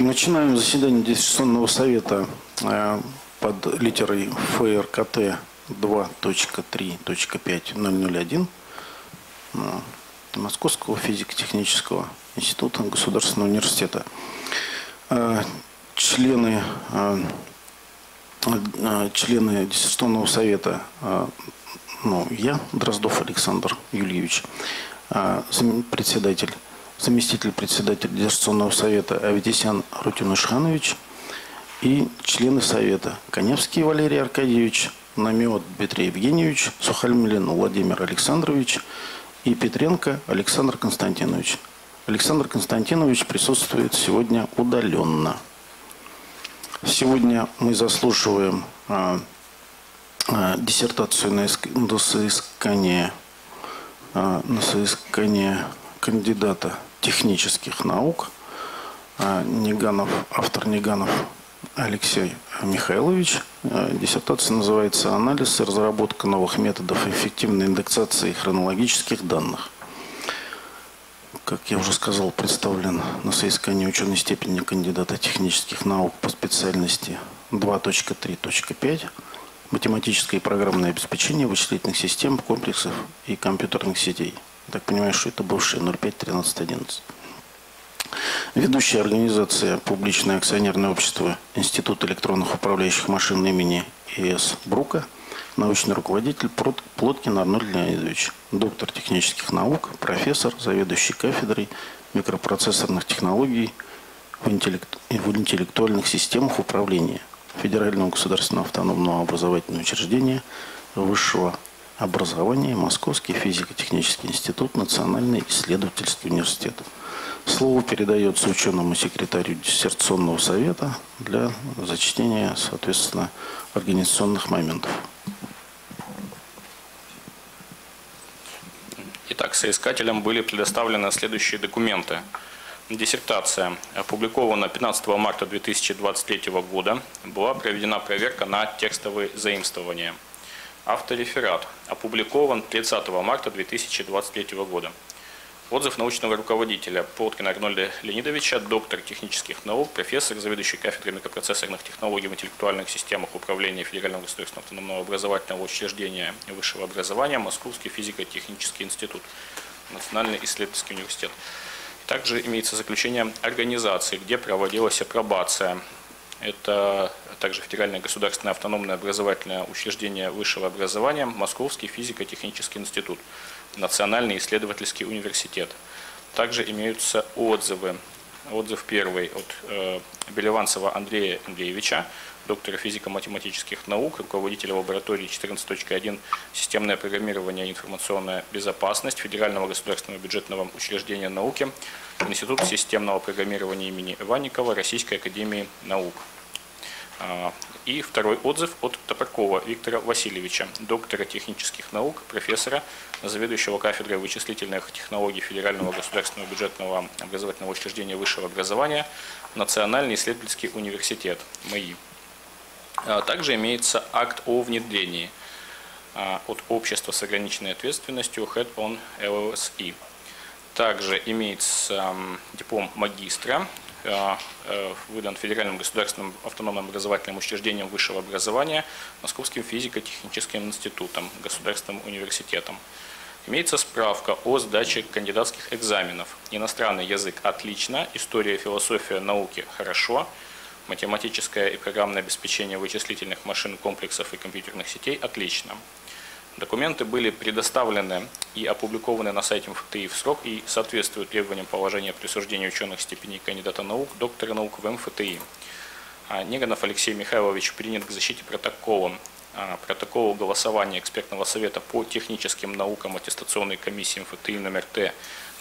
Начинаем заседание диссертационного совета под литерой ФРКТ 2.3.5.001 Московского физико-технического института Государственного университета. Члены диссертационного совета, я, Дроздов Александр Юльевич, заместитель председателя диссертационного совета Аветисян Рутюн Ишханович и члены совета Коневский Валерий Аркадьевич, Намиот Дмитрий Евгеньевич, Сухальмлин Владимир Александрович и Петренко Александр Константинович. Александр Константинович присутствует сегодня удаленно. Сегодня мы заслушиваем диссертацию на соискание кандидата технических наук автор Неганов Алексей Михайлович. Диссертация называется «Анализ и разработка новых методов эффективной индексации хронологических данных». Как я уже сказал, представлен на соискание ученой степени кандидата технических наук по специальности 2.3.5 математическое и программное обеспечение вычислительных систем, комплексов и компьютерных сетей. Я так понимаю, что это бывшая 05-13-11. Ведущая организация публичное акционерное общество Институт электронных управляющих машин имени И.С. Брука, научный руководитель Плоткин Арнольд Леонидович, доктор технических наук, профессор, заведующий кафедрой микропроцессорных технологий в интеллектуальных системах управления Федерального государственного автономного образовательного учреждения высшего образования Московский физико-технический институт, Национальный исследовательский университет. Слово передается ученому секретарю диссертационного совета для зачтения, соответственно, организационных моментов. Итак, соискателям были предоставлены следующие документы. Диссертация опубликована 15 марта 2023 года. Была проведена проверка на текстовые заимствования. Автореферат опубликован 30 марта 2023 года. Отзыв научного руководителя Плоткина Арнольда Леонидовича, доктор технических наук, профессор, заведующий кафедрой микропроцессорных технологий в интеллектуальных системах управления Федерального государственного автономного образовательного учреждения высшего образования Московский физико-технический институт, Национальный исследовательский университет. Также имеется заключение организации, где проводилась апробация. Это также Федеральное государственное автономное образовательное учреждение высшего образования, Московский физико-технический институт, Национальный исследовательский университет. Также имеются отзывы. Отзыв первый от Белеванцева Андрея Андреевича, доктора физико-математических наук, руководителя лаборатории 14.1 «Системное программирование и информационная безопасность» Федерального государственного бюджетного учреждения науки, Институт системного программирования имени Иванникова Российской академии наук. И второй отзыв от Топоркова Виктора Васильевича, доктора технических наук, профессора, заведующего кафедрой вычислительных технологий Федерального государственного бюджетного образовательного учреждения высшего образования, Национальный исследовательский университет МИИ. Также имеется акт о внедрении от общества с ограниченной ответственностью Head-on LLSE. Также имеется диплом магистра, выдан Федеральным государственным автономным образовательным учреждением высшего образования, Московским физико-техническим институтом, Государственным университетом. Имеется справка о сдаче кандидатских экзаменов. Иностранный язык – отлично, история и философия науки – хорошо, математическое и программное обеспечение вычислительных машин, комплексов и компьютерных сетей – отлично. Документы были предоставлены и опубликованы на сайте МФТИ в срок и соответствуют требованиям положения присуждения ученых степеней кандидата наук, доктора наук в МФТИ. Неганов Алексей Михайлович принят к защите протокола голосования экспертного совета по техническим наукам аттестационной комиссии МФТИ номер Т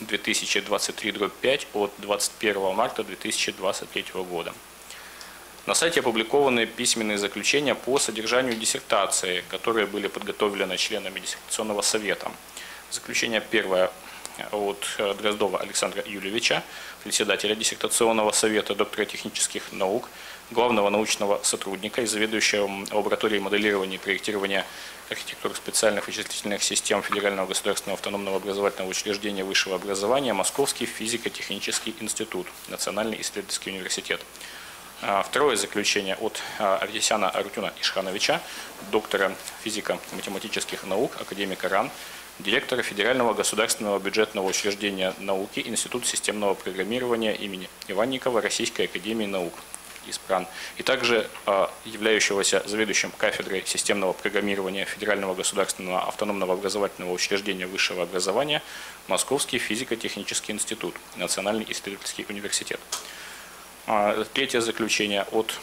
2023/5 от 21 марта 2023 года. На сайте опубликованы письменные заключения по содержанию диссертации, которые были подготовлены членами диссертационного совета. Заключение первое от Дроздова Александра Юльевича, председателя диссертационного совета, доктора технических наук, главного научного сотрудника и заведующего лабораторией моделирования и проектирования архитектуры специальных вычислительных систем Федерального государственного автономного образовательного учреждения высшего образования Московский физико-технический институт, Национальный исследовательский университет. Второе заключение от Авдесяна Арутюна Ишхановича, доктора физико-математических наук, академика РАН, директора Федерального государственного бюджетного учреждения науки, Институт системного программирования имени Иванникова Российской академии наук, ИСПРАН, и также являющегося заведующим кафедрой системного программирования Федерального государственного автономного образовательного учреждения высшего образования Московский физико-технический институт, Национальный исследовательский университет. Третье заключение от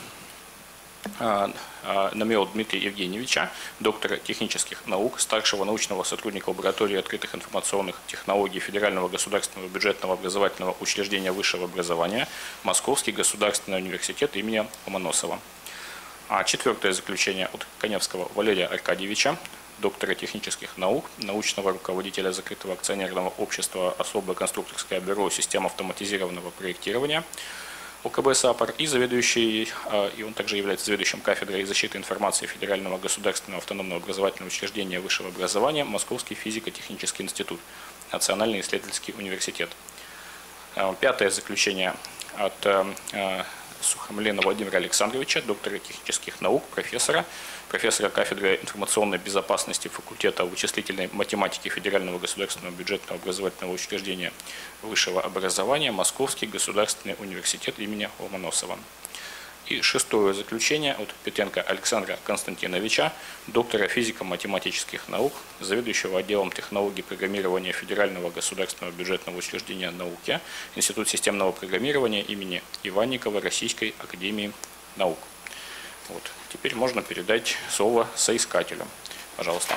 Намео Дмитрия Евгеньевича, доктора технических наук, старшего научного сотрудника лаборатории открытых информационных технологий Федерального государственного бюджетного образовательного учреждения высшего образования Московский государственный университет имени Ломоносова. Четвертое заключение от Коневского Валерия Аркадьевича, доктора технических наук, научного руководителя закрытого акционерного общества «Особое конструкторское бюро систем автоматизированного проектирования» ОКБ САПОР и заведующий, и он также является заведующим кафедрой защиты информации Федерального государственного автономного образовательного учреждения высшего образования Московский физико-технический институт, Национальный исследовательский университет. Пятое заключение от Сухомлина Владимира Александровича, доктора технических наук, профессора кафедры информационной безопасности факультета вычислительной математики Федерального государственного бюджетного образовательного учреждения высшего образования Московский государственный университет имени Ломоносова. И шестое заключение от Петенко Александра Константиновича, доктора физико-математических наук, заведующего отделом технологий программирования Федерального государственного бюджетного учреждения науки, Институт системного программирования имени Иванникова Российской академии наук. Вот. Теперь можно передать слово соискателю. Пожалуйста.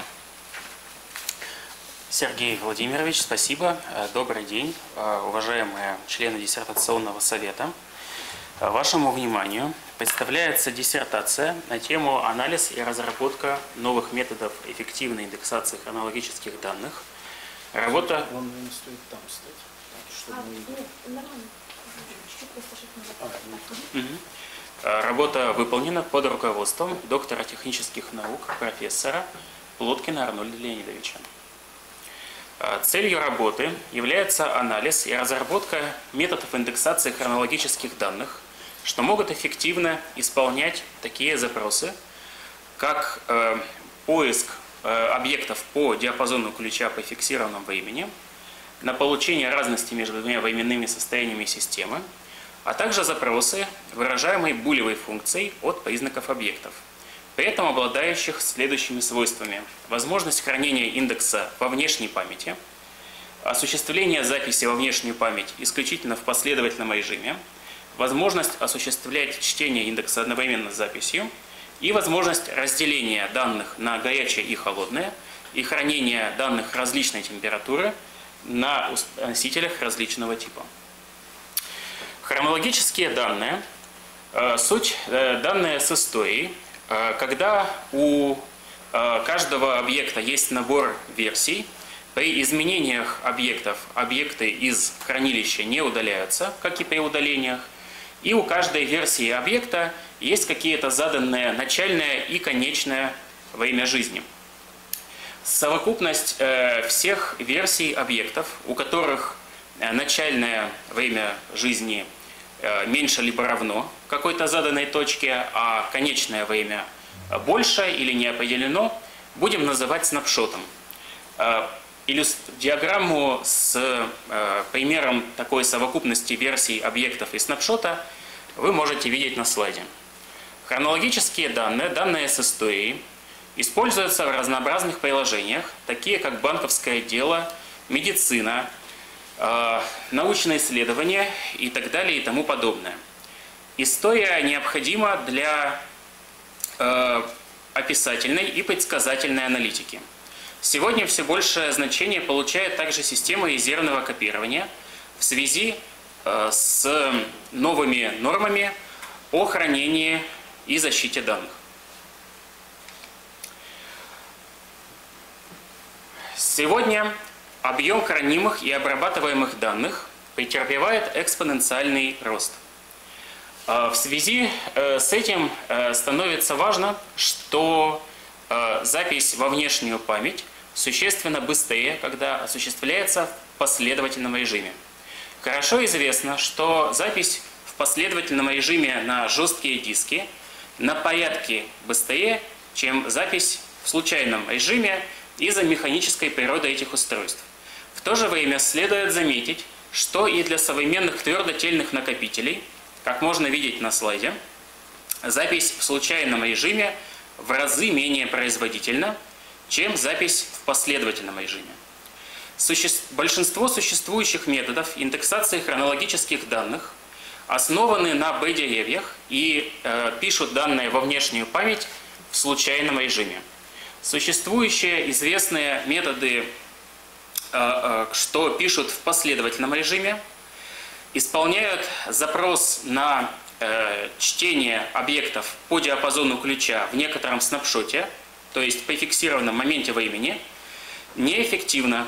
Сергей Владимирович, спасибо. Добрый день, уважаемые члены диссертационного совета. Вашему вниманию представляется диссертация на тему «Анализ и разработка новых методов эффективной индексации хронологических данных». Работа... Он не стоит там стать, чтобы... Работа выполнена под руководством доктора технических наук, профессора Плоткина Арнольда Леонидовича. Целью работы является анализ и разработка методов индексации хронологических данных, что могут эффективно исполнять такие запросы, как поиск объектов по диапазону ключа по фиксированному времени, на получение разности между двумя временными состояниями системы, а также запросы, выражаемые булевой функцией от признаков объектов, при этом обладающих следующими свойствами: возможность хранения индекса во внешней памяти, осуществление записи во внешнюю память исключительно в последовательном режиме, возможность осуществлять чтение индекса одновременно с записью и возможность разделения данных на горячие и холодные и хранения данных различной температуры на носителях различного типа. Хронологические данные – суть данные с историей, когда у каждого объекта есть набор версий. При изменениях объектов объекты из хранилища не удаляются, как и при удалениях. И у каждой версии объекта есть какие-то заданные начальное и конечное время жизни. Совокупность всех версий объектов, у которых начальное время жизни меньше либо равно какой-то заданной точке, а конечное время больше или не определено, будем называть снапшотом. Диаграмму с примером такой совокупности версий объектов и снапшота вы можете видеть на слайде. Хронологические данные, данные с историей, используются в разнообразных приложениях, такие как банковское дело, медицина, научные исследования и так далее и тому подобное. История необходима для описательной и предсказательной аналитики. Сегодня все большее значение получает также система резервного копирования в связи с новыми нормами о хранении и защите данных. Сегодня объем хранимых и обрабатываемых данных претерпевает экспоненциальный рост. В связи с этим становится важно, что запись во внешнюю память существенно быстрее, когда осуществляется в последовательном режиме. Хорошо известно, что запись в последовательном режиме на жесткие диски на порядке быстрее, чем запись в случайном режиме из-за механической природы этих устройств. В то же время следует заметить, что и для современных твердотельных накопителей, как можно видеть на слайде, запись в случайном режиме в разы менее производительна, чем запись в последовательном режиме. Большинство существующих методов индексации хронологических данных основаны на B-деревьях и пишут данные во внешнюю память в случайном режиме. Существующие известные методы, что пишут в последовательном режиме, исполняют запрос на чтение объектов по диапазону ключа в некотором снапшоте, то есть по фиксированном моменте времени, неэффективно.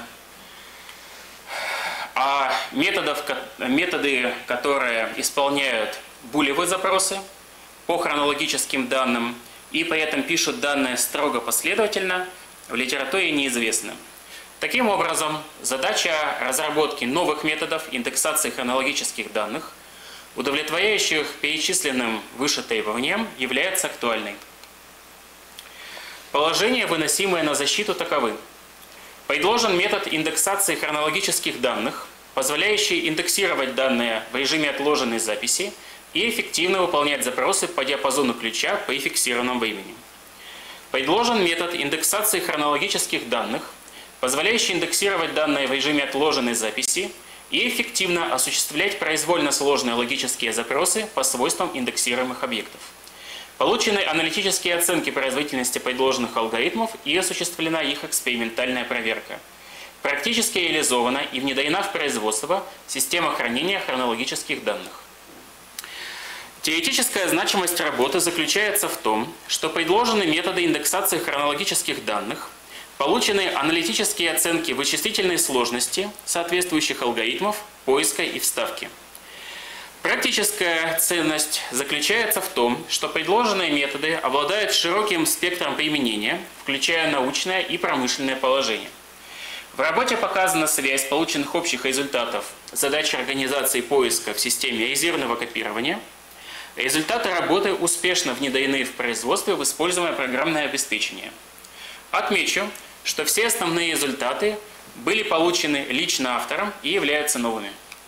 А методы, которые исполняют булевые запросы по хронологическим данным и при этом пишут данные строго последовательно, в литературе неизвестны. Таким образом, задача разработки новых методов индексации хронологических данных, удовлетворяющих перечисленным выше требованиям, является актуальной. Положения, выносимые на защиту, таковы. Предложен метод индексации хронологических данных, позволяющий индексировать данные в режиме отложенной записи и эффективно выполнять запросы по диапазону ключа при фиксированном времени. Предложен метод индексации хронологических данных, позволяющий индексировать данные в режиме отложенной записи и эффективно осуществлять произвольно сложные логические запросы по свойствам индексируемых объектов. Получены аналитические оценки производительности предложенных алгоритмов и осуществлена их экспериментальная проверка. Практически реализована и внедрена в производство система хранения хронологических данных. Теоретическая значимость работы заключается в том, что предложены методы индексации хронологических данных, получены аналитические оценки вычислительной сложности соответствующих алгоритмов поиска и вставки. Практическая ценность заключается в том, что предложенные методы обладают широким спектром применения, включая научное и промышленное положение. В работе показана связь полученных общих результатов задач организации поиска в системе резервного копирования. Результаты работы успешно внедрены в производстве в используемое программное обеспечение. Отмечу, что все основные результаты были получены лично автором и являются новыми.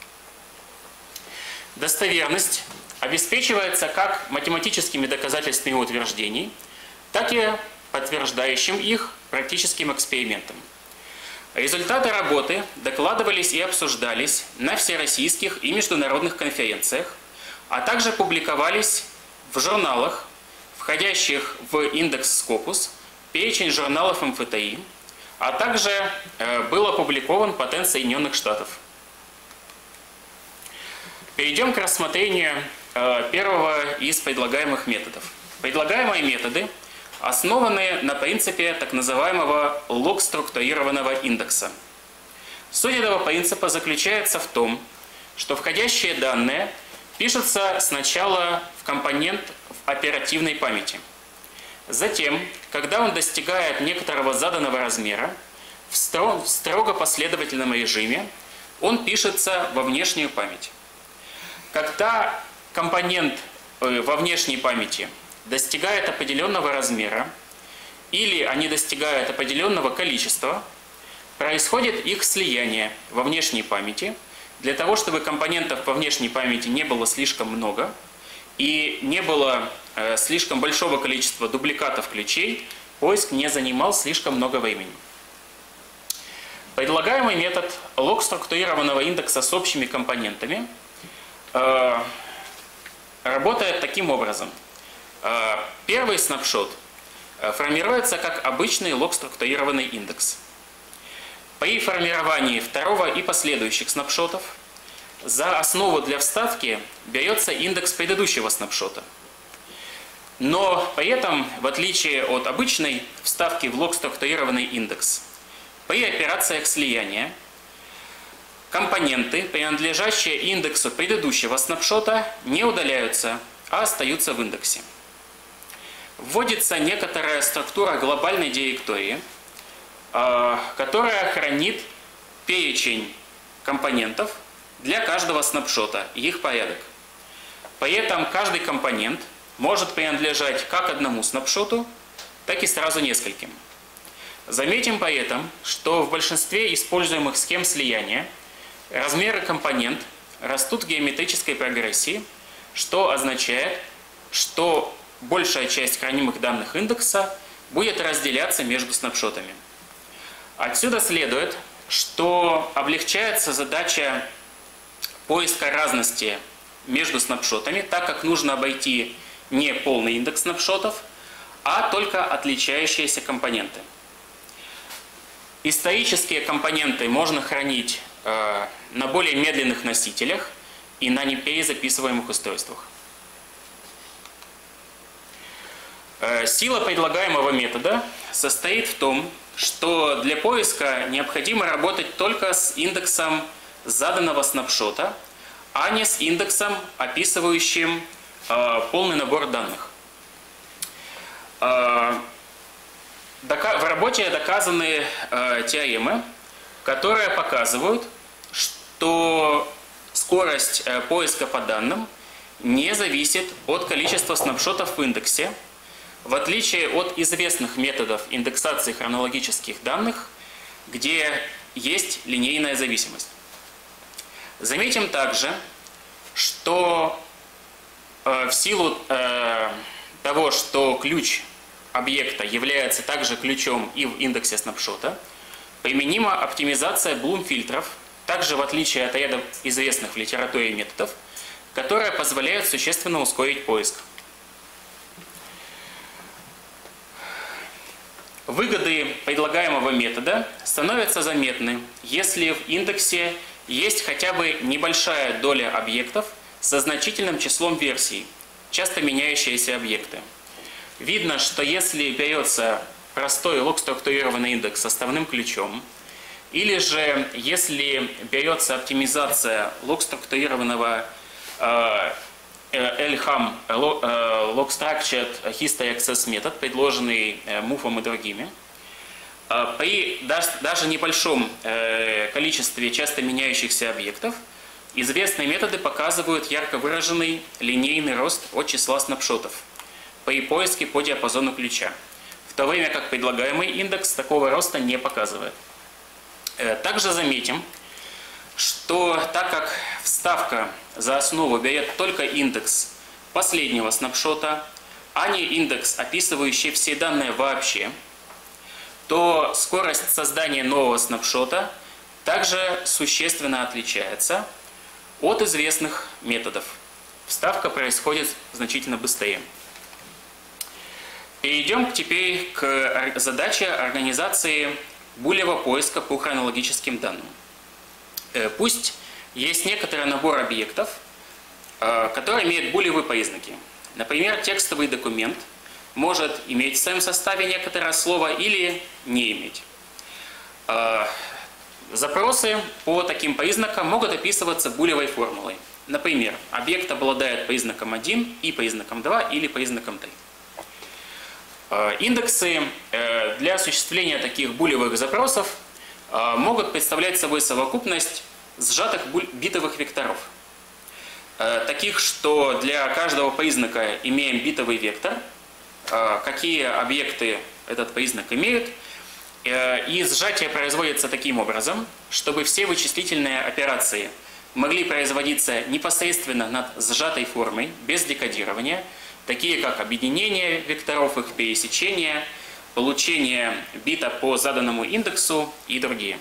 Достоверность обеспечивается как математическими доказательствами утверждений, так и подтверждающим их практическим экспериментом. Результаты работы докладывались и обсуждались на всероссийских и международных конференциях, а также публиковались в журналах, входящих в индекс Scopus, перечень журналов МФТИ, а также был опубликован патент Соединенных Штатов. Перейдем к рассмотрению первого из предлагаемых методов. Предлагаемые методы основаны на принципе так называемого лог-структурированного индекса. Суть этого принципа заключается в том, что входящие данные пишутся сначала в компонент в оперативной памяти. Затем, когда он достигает некоторого заданного размера, в строго последовательном режиме он пишется во внешнюю память. Когда компонент во внешней памяти достигает определенного размера или они достигают определенного количества, происходит их слияние во внешней памяти для того, чтобы компонентов во внешней памяти не было слишком много и не было слишком большого количества дубликатов ключей, поиск не занимал слишком много времени. Предлагаемый метод лог-структурированного индекса с общими компонентами работает таким образом. Первый снапшот формируется как обычный лог-структурированный индекс. При формировании второго и последующих снапшотов за основу для вставки берется индекс предыдущего снапшота. Но при этом, в отличие от обычной вставки в лог-структурированный индекс, при операциях слияния компоненты, принадлежащие индексу предыдущего снапшота, не удаляются, а остаются в индексе. Вводится некоторая структура глобальной директории, которая хранит перечень компонентов для каждого снапшота и их порядок. При этом каждый компонент может принадлежать как одному снапшоту, так и сразу нескольким. Заметим при этом, что в большинстве используемых схем слияния размеры компонент растут в геометрической прогрессии, что означает, что большая часть хранимых данных индекса будет разделяться между снапшотами. Отсюда следует, что облегчается задача поиска разности между снапшотами, так как нужно обойти не полный индекс снапшотов, а только отличающиеся компоненты. Исторические компоненты можно хранить на более медленных носителях и на неперезаписываемых устройствах. Сила предлагаемого метода состоит в том, что для поиска необходимо работать только с индексом заданного снапшота, а не с индексом, описывающим полный набор данных. В работе доказаны теоремы, которые показывают, что скорость поиска по данным не зависит от количества снапшотов в индексе, в отличие от известных методов индексации хронологических данных, где есть линейная зависимость. Заметим также, что в силу того, что ключ объекта является также ключом и в индексе снапшота, применима оптимизация Блум-фильтров, также в отличие от ряда известных в литературе методов, которые позволяют существенно ускорить поиск. Выгоды предлагаемого метода становятся заметны, если в индексе есть хотя бы небольшая доля объектов со значительным числом версий, часто меняющиеся объекты. Видно, что если берется простой лог-структурированный индекс с составным ключом, или же если берется оптимизация лог-структурированного LHAM, Log Structured History Access метод, предложенный Муфом и другими, при даже небольшом количестве часто меняющихся объектов известные методы показывают ярко выраженный линейный рост от числа снапшотов при поиске по диапазону ключа, в то время как предлагаемый индекс такого роста не показывает. Также заметим, что так как вставка за основу берет только индекс последнего снапшота, а не индекс, описывающий все данные вообще, то скорость создания нового снапшота также существенно отличается от известных методов. Вставка происходит значительно быстрее. Перейдем теперь к задаче организации булевого поиска по хронологическим данным. Пусть есть некоторый набор объектов, которые имеют булевые признаки. Например, текстовый документ может иметь в своем составе некоторое слово или не иметь. Запросы по таким признакам могут описываться булевой формулой. Например, объект обладает признаком 1 и признаком 2 или признаком 3. Индексы для осуществления таких булевых запросов могут представлять собой совокупность сжатых битовых векторов. Таких, что для каждого признака имеем битовый вектор, какие объекты этот признак имеют, и сжатие производится таким образом, чтобы все вычислительные операции могли производиться непосредственно над сжатой формой, без декодирования, такие как объединение векторов, их пересечение, получение бита по заданному индексу и другие.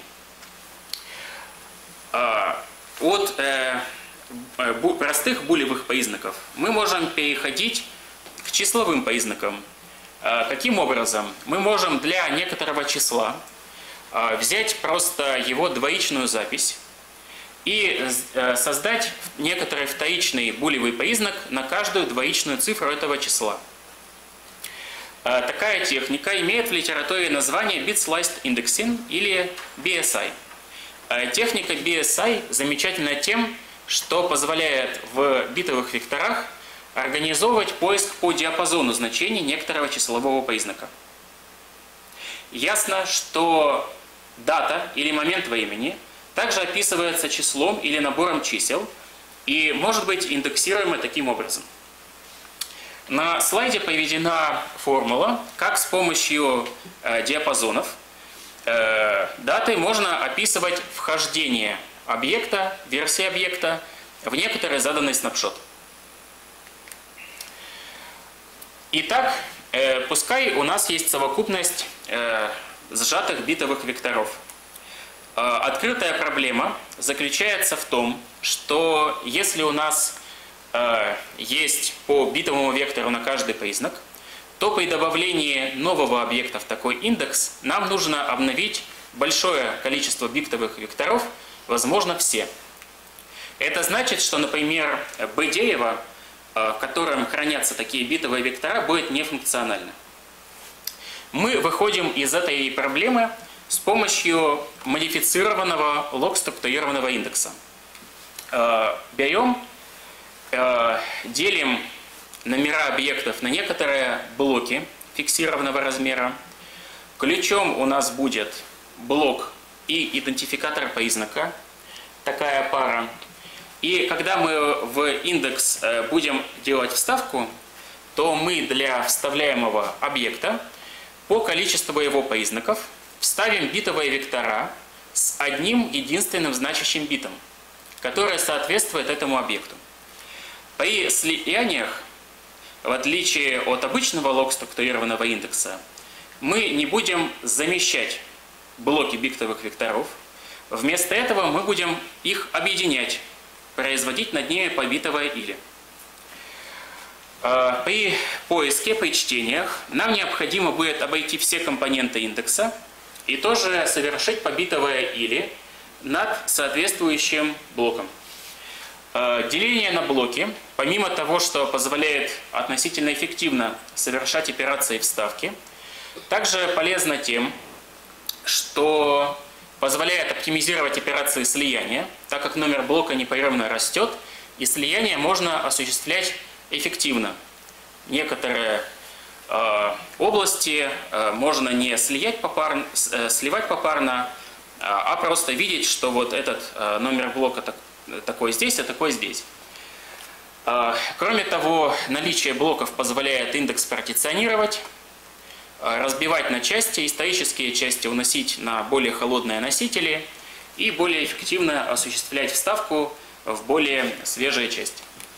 От простых булевых признаков мы можем переходить к числовым признакам. Каким образом? Мы можем для некоторого числа взять просто его двоичную запись и создать некоторый вторичный булевый признак на каждую двоичную цифру этого числа. Такая техника имеет в литературе название Bit Sliced Indexing или BSI. Техника BSI замечательна тем, что позволяет в битовых векторах организовывать поиск по диапазону значений некоторого числового признака. Ясно, что дата или момент времени также описывается числом или набором чисел и может быть индексируема таким образом. На слайде приведена формула, как с помощью диапазонов даты можно описывать вхождение объекта, версии объекта в некоторый заданный снапшот. Итак, пускай у нас есть совокупность сжатых битовых векторов. Открытая проблема заключается в том, что если у нас есть по битовому вектору на каждый признак, то при добавлении нового объекта в такой индекс нам нужно обновить большое количество битовых векторов, возможно, все. Это значит, что, например, B-дерево, в котором хранятся такие битовые вектора, будет нефункционально. Мы выходим из этой проблемы с помощью модифицированного лог-структурированного индекса. Берем, делим номера объектов на некоторые блоки фиксированного размера. Ключом у нас будет блок и идентификатор признака, такая пара. И когда мы в индекс будем делать вставку, то мы для вставляемого объекта по количеству его признаков вставим битовые вектора с одним единственным значащим битом, который соответствует этому объекту. При слияниях, в отличие от обычного лог-структурированного индекса, мы не будем замещать блоки битовых векторов. Вместо этого мы будем их объединять, производить над ними побитовое или. При поиске, при чтениях нам необходимо будет обойти все компоненты индекса и тоже совершить побитовое или над соответствующим блоком. Деление на блоки, помимо того, что позволяет относительно эффективно совершать операции вставки, также полезно тем, что позволяет оптимизировать операции слияния, так как номер блока непрерывно растет, и слияние можно осуществлять эффективно. Некоторые области можно не слиять попарно, сливать попарно, а просто видеть, что вот этот номер блока такой здесь, а такой здесь. Кроме того, наличие блоков позволяет индекс партиционировать, разбивать на части, исторические части уносить на более холодные носители и более эффективно осуществлять вставку в более свежие части.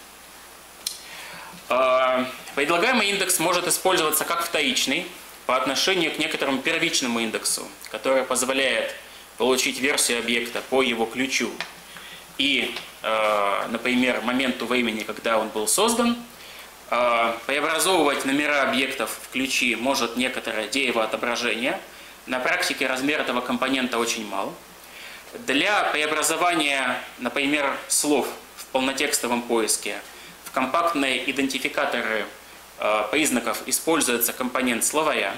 Предлагаемый индекс может использоваться как вторичный по отношению к некоторому первичному индексу, который позволяет получить версию объекта по его ключу и, например, моменту времени, когда он был создан. Преобразовывать номера объектов в ключи может некоторое дерево отображения. На практике размер этого компонента очень мал. Для преобразования, например, слов в полнотекстовом поиске в компактные идентификаторы признаков используется компонент словаря.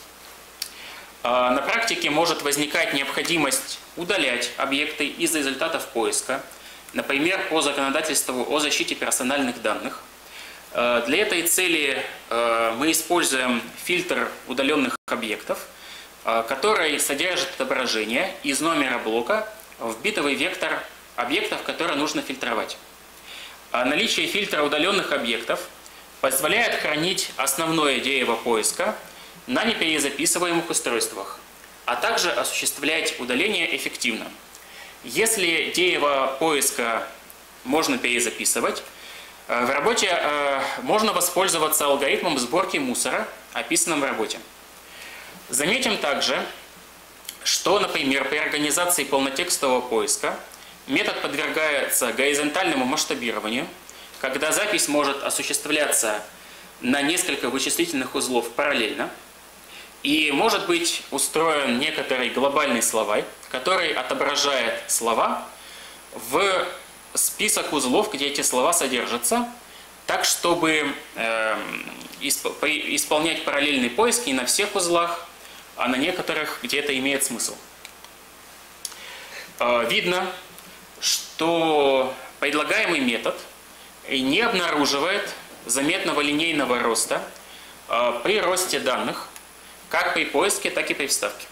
На практике может возникать необходимость удалять объекты из результатов поиска, например, по законодательству о защите персональных данных. Для этой цели мы используем фильтр удаленных объектов, который содержит отображение из номера блока в битовый вектор объектов, которые нужно фильтровать. Наличие фильтра удаленных объектов позволяет хранить основное дерево поиска на неперезаписываемых устройствах, а также осуществлять удаление эффективно. Если дерево поиска можно перезаписывать, в работе можно воспользоваться алгоритмом сборки мусора, описанным в работе. Заметим также, что, например, при организации полнотекстового поиска метод подвергается горизонтальному масштабированию, когда запись может осуществляться на несколько вычислительных узлов параллельно, и может быть устроен некоторый глобальный словарь, который отображает слова в список узлов, где эти слова содержатся, так, чтобы исполнять параллельный поиск не на всех узлах, а на некоторых, где это имеет смысл. видно, что предлагаемый метод не обнаруживает заметного линейного роста при росте данных, как при поиске, так и при вставке.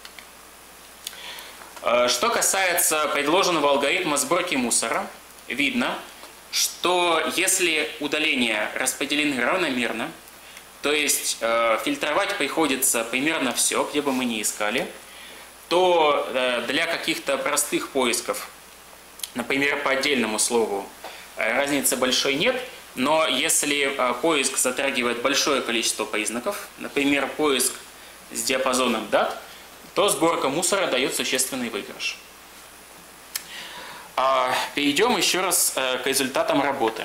Что касается предложенного алгоритма сборки мусора, видно, что если удаления распределены равномерно, то есть фильтровать приходится примерно все, где бы мы ни искали, то для каких-то простых поисков, например, по отдельному слову, разницы большой нет, но если поиск затрагивает большое количество признаков, например, поиск с диапазоном дат, то сборка мусора дает существенный выигрыш. Перейдем еще раз к результатам работы.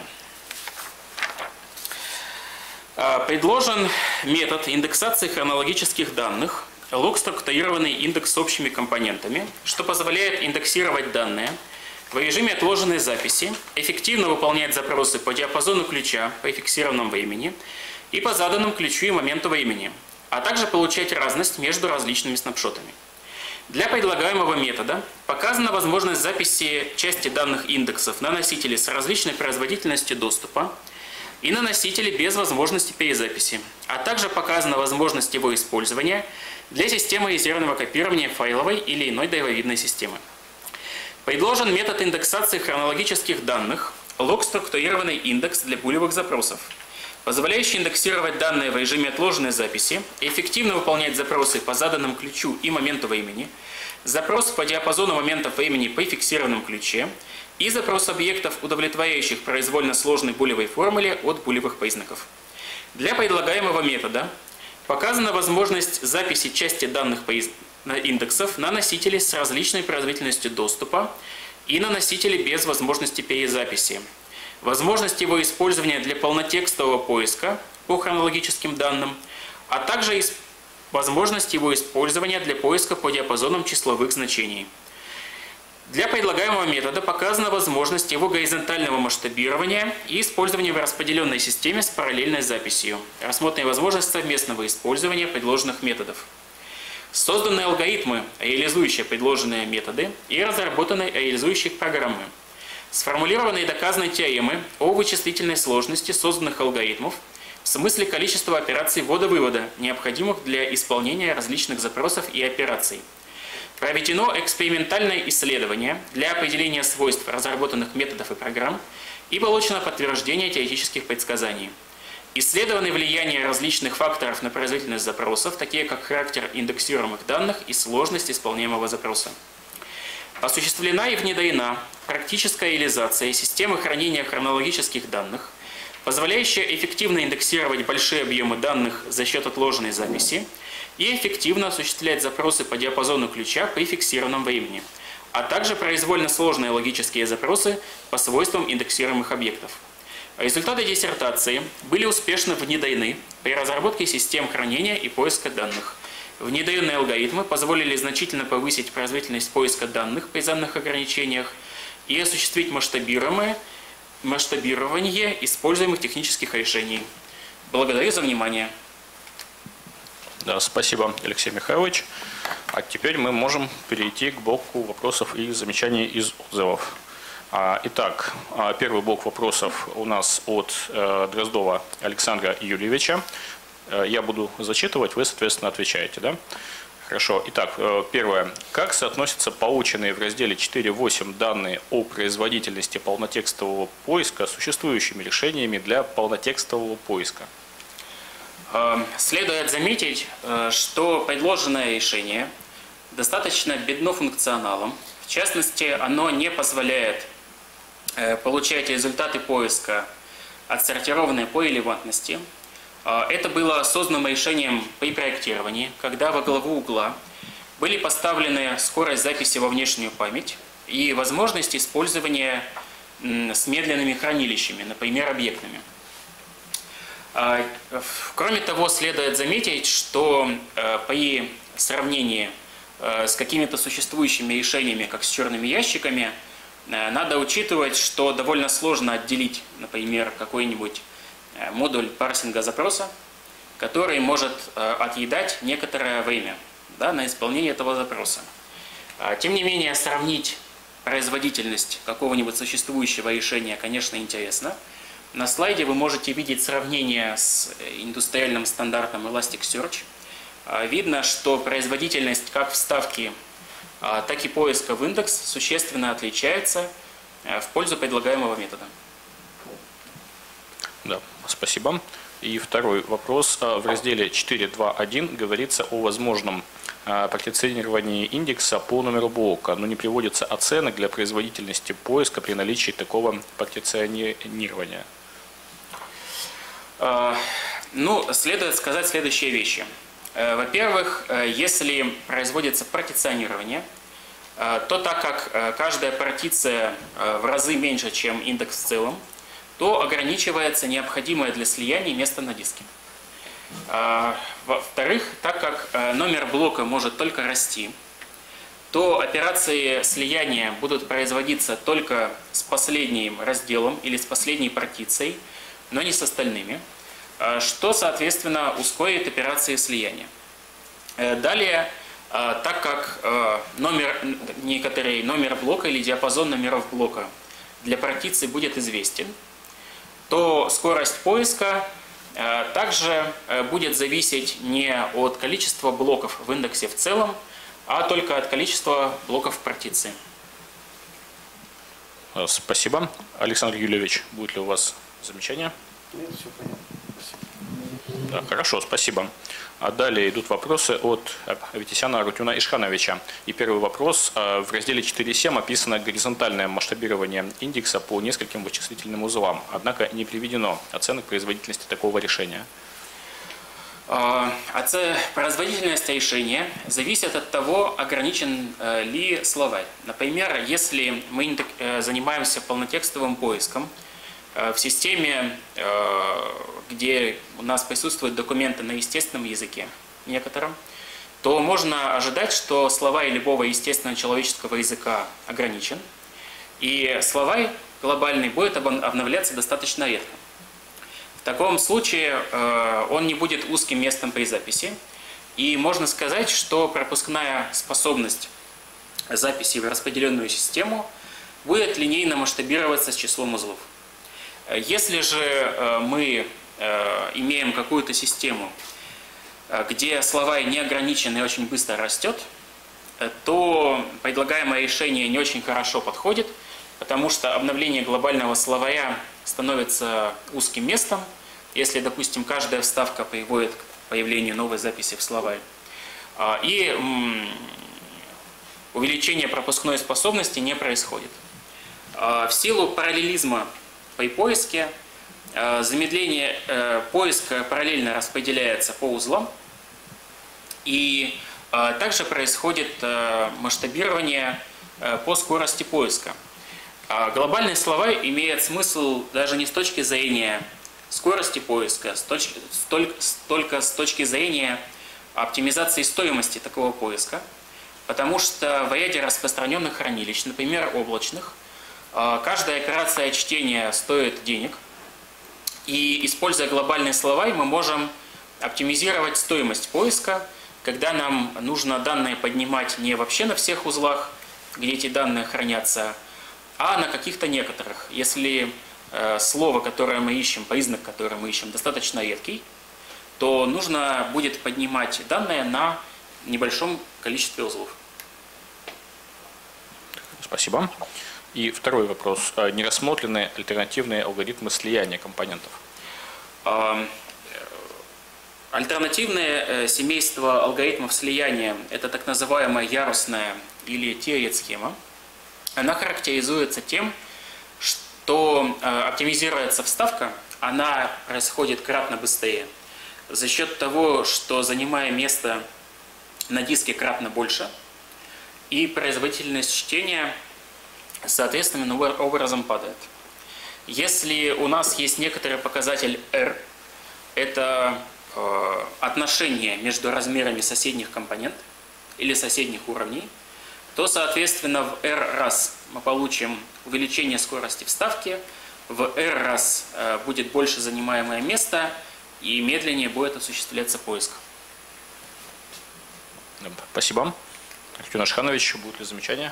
Предложен метод индексации хронологических данных, лог-структурированный индекс с общими компонентами, что позволяет индексировать данные в режиме отложенной записи, эффективно выполнять запросы по диапазону ключа по фиксированному времени и по заданному ключу и моменту времени, а также получать разность между различными снапшотами. Для предлагаемого метода показана возможность записи части данных индексов на носители с различной производительностью доступа и на носители без возможности перезаписи, а также показана возможность его использования для системы резервного копирования файловой или иной древовидной системы. Предложен метод индексации хронологических данных, лог-структурированный индекс для булевых запросов, позволяющий индексировать данные в режиме отложенной записи, эффективно выполнять запросы по заданному ключу и моменту времени, запрос по диапазону моментов времени по фиксированном ключе и запрос объектов, удовлетворяющих произвольно сложной булевой формуле от булевых признаков. Для предлагаемого метода показана возможность записи части данных индексов на носители с различной производительностью доступа и на носители без возможности перезаписи, возможность его использования для полнотекстового поиска по хронологическим данным, а также возможность его использования для поиска по диапазонам числовых значений. Для предлагаемого метода показана возможность его горизонтального масштабирования и использования в распределенной системе с параллельной записью. Рассмотрена возможность совместного использования предложенных методов. Созданы алгоритмы, реализующие предложенные методы, и разработаны реализующие программы. Сформулированы и доказаны теоремы о вычислительной сложности созданных алгоритмов в смысле количества операций ввода-вывода, необходимых для исполнения различных запросов и операций. Проведено экспериментальное исследование для определения свойств разработанных методов и программ и получено подтверждение теоретических предсказаний. Исследованы влияние различных факторов на производительность запросов, такие как характер индексируемых данных и сложность исполняемого запроса. Осуществлена и внедрена практическая реализация системы хранения хронологических данных, позволяющая эффективно индексировать большие объемы данных за счет отложенной записи и эффективно осуществлять запросы по диапазону ключа при фиксированном времени, а также произвольно сложные логические запросы по свойствам индексируемых объектов. Результаты диссертации были успешно внедрены при разработке систем хранения и поиска данных. Внедренные алгоритмы позволили значительно повысить производительность поиска данных при заданных ограничениях и осуществить масштабирование используемых технических решений. Благодарю за внимание. Да, спасибо, Алексей Михайлович. А теперь мы можем перейти к блоку вопросов и замечаний из отзывов. Итак, первый блок вопросов у нас от Дроздова Александра Юрьевича. Я буду зачитывать, вы, соответственно, отвечаете, да? Хорошо. Итак, первое. Как соотносятся полученные в разделе 4.8 данные о производительности полнотекстового поиска с существующими решениями для полнотекстового поиска? Следует заметить, что предложенное решение достаточно бедно функционалом. В частности, оно не позволяет получать результаты поиска, отсортированные по релевантности. Это было осознанным решением при проектировании, когда во главу угла были поставлены скорость записи во внешнюю память и возможность использования с медленными хранилищами, например, объектными. Кроме того, следует заметить, что при сравнении с какими-то существующими решениями, как с черными ящиками, надо учитывать, что довольно сложно отделить, например, какой-нибудь модуль парсинга запроса, который может отъедать некоторое время, да, на исполнение этого запроса. Тем не менее, сравнить производительность какого-нибудь существующего решения, конечно, интересно. На слайде вы можете видеть сравнение с индустриальным стандартом Elasticsearch. Видно, что производительность как вставки, так и поиска в индекс существенно отличается в пользу предлагаемого метода. Да, спасибо. И второй вопрос. В разделе 4.2.1 говорится о возможном партиционировании индекса по номеру блока, но не приводится оценок для производительности поиска при наличии такого партиционирования. Ну, следует сказать следующие вещи. Во-первых, если производится партиционирование, то так как каждая партиция в разы меньше, чем индекс в целом, то ограничивается необходимое для слияния место на диске. Во-вторых, так как номер блока может только расти, то операции слияния будут производиться только с последним разделом или с последней партицией, но не с остальными, что, соответственно, ускорит операции слияния. Далее, так как некоторый номер блока или диапазон номеров блока для партиции будет известен, то скорость поиска также будет зависеть не от количества блоков в индексе в целом, а только от количества блоков в партиции. Спасибо. Александр Юльевич, будет ли у вас замечание? Нет, все понятно. Да, хорошо, спасибо. А далее идут вопросы от Аветисяна Арутюна Ишхановича. И первый вопрос. В разделе 4.7 описано горизонтальное масштабирование индекса по нескольким вычислительным узлам, однако не приведено оценок производительности такого решения. Производительность решения зависит от того, ограничен ли словарь. Например, если мы занимаемся полнотекстовым поиском в системе, где у нас присутствуют документы на естественном языке некотором, то можно ожидать, что словарь любого естественного человеческого языка ограничен, и словарь глобальный будет обновляться достаточно редко. В таком случае он не будет узким местом при записи, и можно сказать, что пропускная способность записи в распределенную систему будет линейно масштабироваться с числом узлов. Если же мы имеем какую-то систему, где словарь не ограничен и очень быстро растет, то предлагаемое решение не очень хорошо подходит, потому что обновление глобального словаря становится узким местом, если, допустим, каждая вставка приводит к появлению новой записи в словарь. И увеличение пропускной способности не происходит. В силу параллелизма при поиске замедление поиска параллельно распределяется по узлам, и также происходит масштабирование по скорости поиска. Глобальный словарь имеет смысл даже не с точки зрения скорости поиска, только с точки зрения оптимизации стоимости такого поиска, потому что в ряде распространенных хранилищ, например, облачных, каждая операция чтения стоит денег, и, используя глобальный словарь, мы можем оптимизировать стоимость поиска, когда нам нужно данные поднимать не вообще на всех узлах, где эти данные хранятся, а на каких-то некоторых. Если слово, которое мы ищем, признак, который мы ищем, достаточно редкий, то нужно будет поднимать данные на небольшом количестве узлов. Спасибо. И второй вопрос. Не рассмотрены альтернативные алгоритмы слияния компонентов? Альтернативное семейство алгоритмов слияния – это так называемая ярусная или тиret-схема. Она характеризуется тем, что оптимизируется вставка, она происходит кратно быстрее. За счет того, что занимая место на диске кратно больше, и производительность чтения соответственным образом падает. Если у нас есть некоторый показатель R, это отношение между размерами соседних компонентов или соседних уровней, то, соответственно, в R раз мы получим увеличение скорости вставки, в R раз будет больше занимаемое место и медленнее будет осуществляться поиск. Спасибо. Артем Ашханович, будет ли замечание?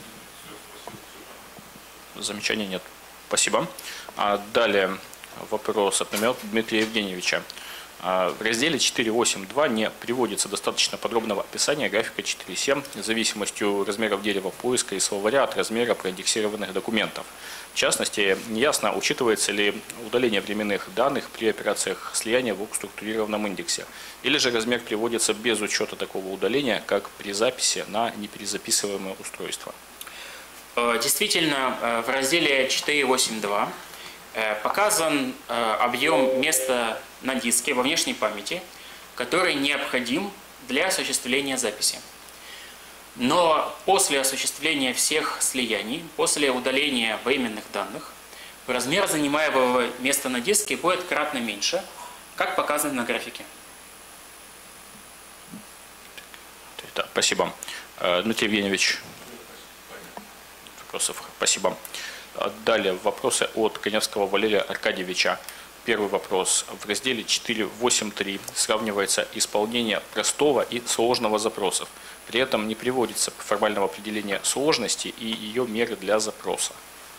Замечаний нет. Спасибо. Далее вопрос от Дмитрия Евгеньевича. В разделе 4.8.2 не приводится достаточно подробного описания графика 4.7 зависимостью размеров дерева поиска и словаря от размера проиндексированных документов. В частности, неясно, учитывается ли удаление временных данных при операциях слияния в структурированном индексе, или же размер приводится без учета такого удаления, как при записи на неперезаписываемое устройство. Действительно, в разделе 4.8.2 показан объем места на диске во внешней памяти, который необходим для осуществления записи. Но после осуществления всех слияний, после удаления временных данных, размер занимаемого места на диске будет кратно меньше, как показано на графике. Да, спасибо. Дмитрий Евгеньевич. Вопросов. Спасибо. Далее вопросы от Коневского Валерия Аркадьевича. Первый вопрос. В разделе 4.8.3 сравнивается исполнение простого и сложного запросов. При этом не приводится формального определения сложности и ее меры для запроса.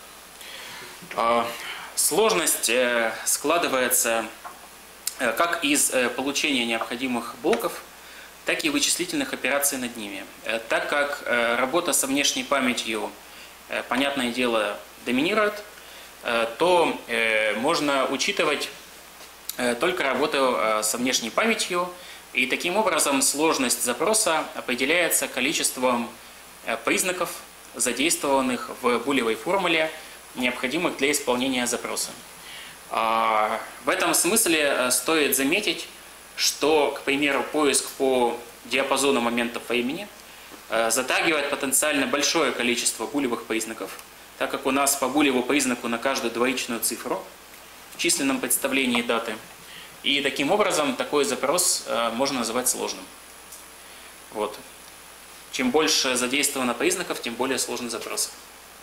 Сложность складывается как из получения необходимых блоков, так и вычислительных операций над ними. Так как работа со внешней памятью, понятное дело, доминирует, то можно учитывать только работу со внешней памятью, и таким образом сложность запроса определяется количеством признаков, задействованных в булевой формуле, необходимых для исполнения запроса. В этом смысле стоит заметить, что, к примеру, поиск по диапазону моментов времени затрагивает потенциально большое количество булевых признаков, так как у нас по булеву признаку на каждую двоичную цифру в численном представлении даты. И таким образом такой запрос можно называть сложным. Вот. Чем больше задействовано признаков, тем более сложный запрос.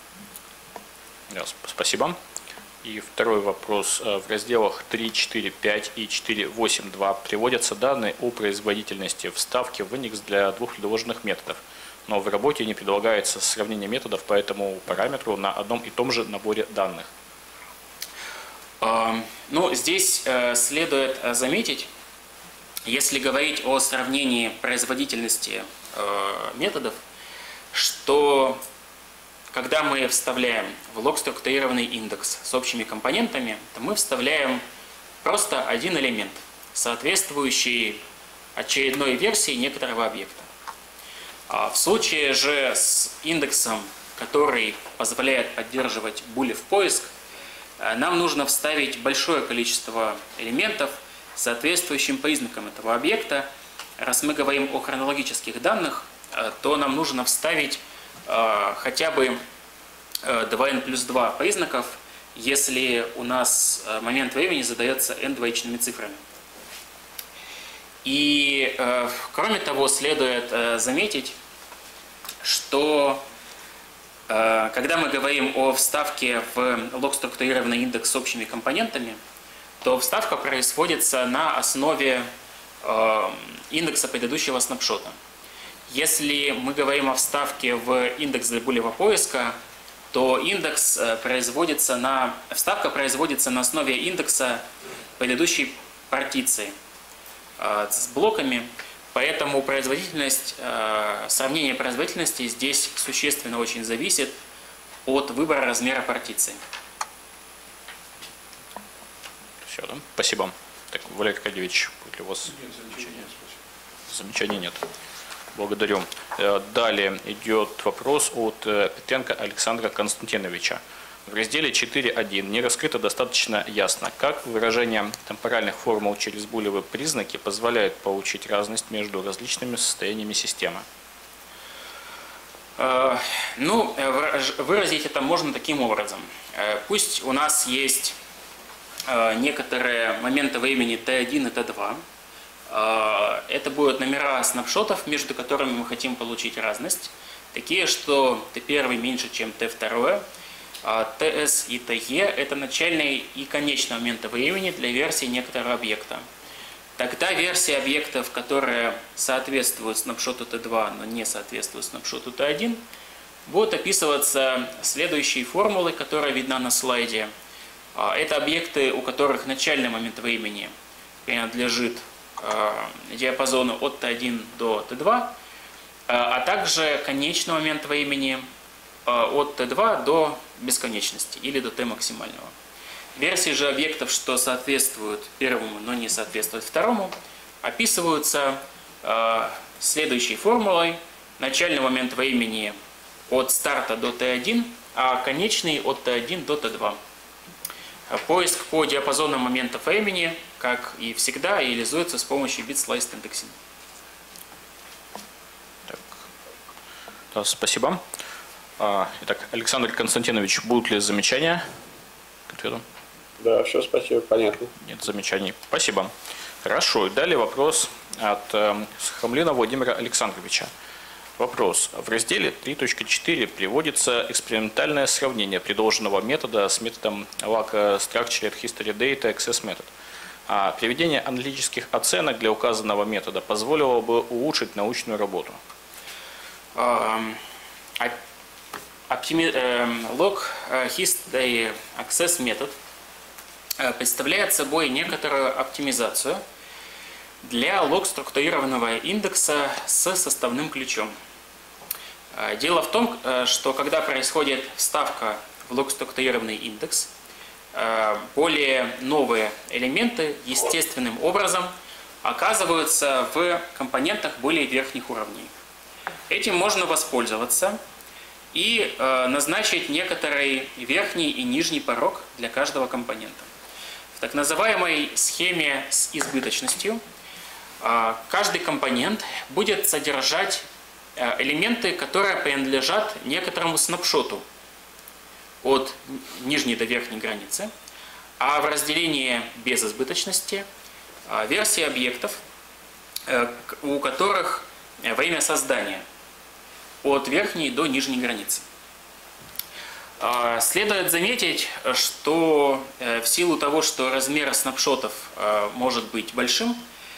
Спасибо. И второй вопрос. В разделах 3.4.5 и 4.8.2 приводятся данные о производительности вставки в индекс для двух предложенных методов. Но в работе не предлагается сравнение методов по этому параметру на одном и том же наборе данных. Ну, здесь следует заметить, если говорить о сравнении производительности методов, что когда мы вставляем в лог структурированный индекс с общими компонентами, то мы вставляем просто один элемент, соответствующий очередной версии некоторого объекта. В случае же с индексом, который позволяет поддерживать булев поиск, нам нужно вставить большое количество элементов с соответствующим признаком этого объекта. Раз мы говорим о хронологических данных, то нам нужно вставить хотя бы 2n+2 признаков, если у нас момент времени задается n двоичными цифрами. И кроме того, следует заметить, что когда мы говорим о вставке в лог структурированный индекс с общими компонентами, то вставка производится на основе индекса предыдущего снапшота. Если мы говорим о вставке в индекс для булевого поиска, то вставка производится на основе индекса предыдущей партиции с блоками, поэтому сравнение производительности здесь существенно очень зависит от выбора размера партиции. Все, да? Спасибо. Так, Валерий Аркадьевич, будет ли у вас замечаний? Нет. Благодарю. Далее идет вопрос от Петенко Александра Константиновича. В разделе 4.1 не раскрыто достаточно ясно, как выражение темпоральных формул через булевые признаки позволяет получить разность между различными состояниями системы. Ну, выразить это можно таким образом. Пусть у нас есть некоторые моменты времени T1 и T2. Это будут номера снапшотов, между которыми мы хотим получить разность. Такие, что T1 меньше, чем T2. TS и TE – это начальные и конечные моменты времени для версии некоторого объекта. тогда версия объектов, которая соответствует снапшоту T2, но не соответствует снапшоту T1, будет описываться следующей формулой, которая видна на слайде. Это объекты, у которых начальный момент времени принадлежит диапазону от T1 до T2, а также конечный момент времени от T2 до бесконечности или до T максимального. Версии же объектов, что соответствуют первому, но не соответствуют второму, описываются следующей формулой. Начальный момент времени от старта до T1, а конечный от T1 до T2. Поиск по диапазонам моментов времени, как и всегда, реализуется с помощью bit-sliced indexing. Да, спасибо. Итак, Александр Константинович, будут ли замечания к ответу? Да, все, спасибо, понятно. Нет замечаний. Спасибо. Хорошо. И далее вопрос от Сухомлина Владимира Александровича. Вопрос. В разделе 3.4 приводится экспериментальное сравнение предложенного метода с методом LACA Structured History Data Access Method. Приведение аналитических оценок для указанного метода позволило бы улучшить научную работу. Log History Access Method представляет собой некоторую оптимизацию для лог-структурированного индекса с составным ключом. Дело в том, что когда происходит вставка в лог-структурированный индекс, более новые элементы естественным образом оказываются в компонентах более верхних уровней. Этим можно воспользоваться и назначить некоторый верхний и нижний порог для каждого компонента. В так называемой схеме с избыточностью каждый компонент будет содержать элементы, которые принадлежат некоторому снапшоту от нижней до верхней границы, а в разделении без избыточности версии объектов, у которых время создания от верхней до нижней границы. Следует заметить, что в силу того, что размер снапшотов может быть большим,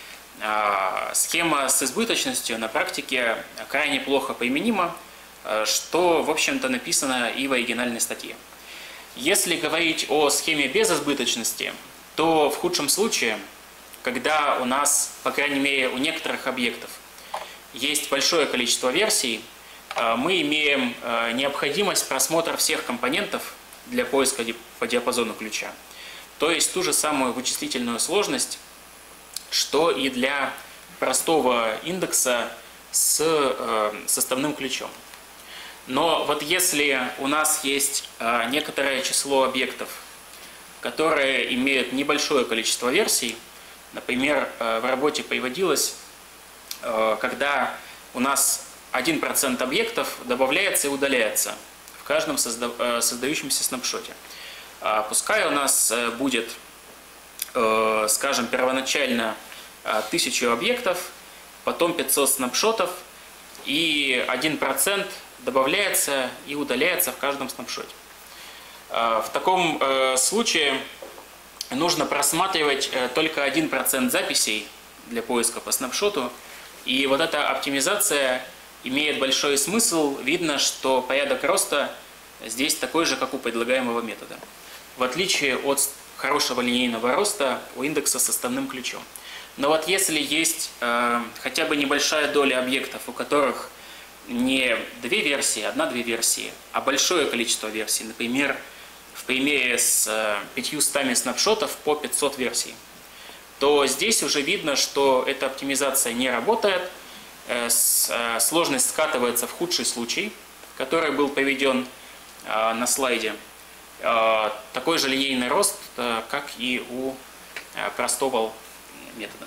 схема с избыточностью на практике крайне плохо применима, что, в общем-то, написано и в оригинальной статье. Если говорить о схеме без избыточности, то в худшем случае, когда у нас, по крайней мере, у некоторых объектов есть большое количество версий, мы имеем необходимость просмотра всех компонентов для поиска по диапазону ключа. То есть ту же самую вычислительную сложность, что и для простого индекса с составным ключом. Но вот если у нас есть некоторое число объектов, которые имеют небольшое количество версий, например, в работе приводилось, когда у нас 1% объектов добавляется и удаляется в каждом создающемся снапшоте. Пускай у нас будет, скажем, первоначально 1000 объектов, потом 500 снапшотов, и 1% добавляется и удаляется в каждом снапшоте. В таком случае нужно просматривать только 1% записей для поиска по снапшоту, и вот эта оптимизация имеет большой смысл. Видно, что порядок роста здесь такой же, как у предлагаемого метода, в отличие от хорошего линейного роста у индекса с составным ключом. Но вот если есть хотя бы небольшая доля объектов, у которых не 2 версии, 1-2 версии, а большое количество версий, например, в примере с 500 снапшотов по 500 версий, то здесь уже видно, что эта оптимизация не работает, сложность скатывается в худший случай, который был приведен на слайде. Такой же линейный рост, как и у простого метода.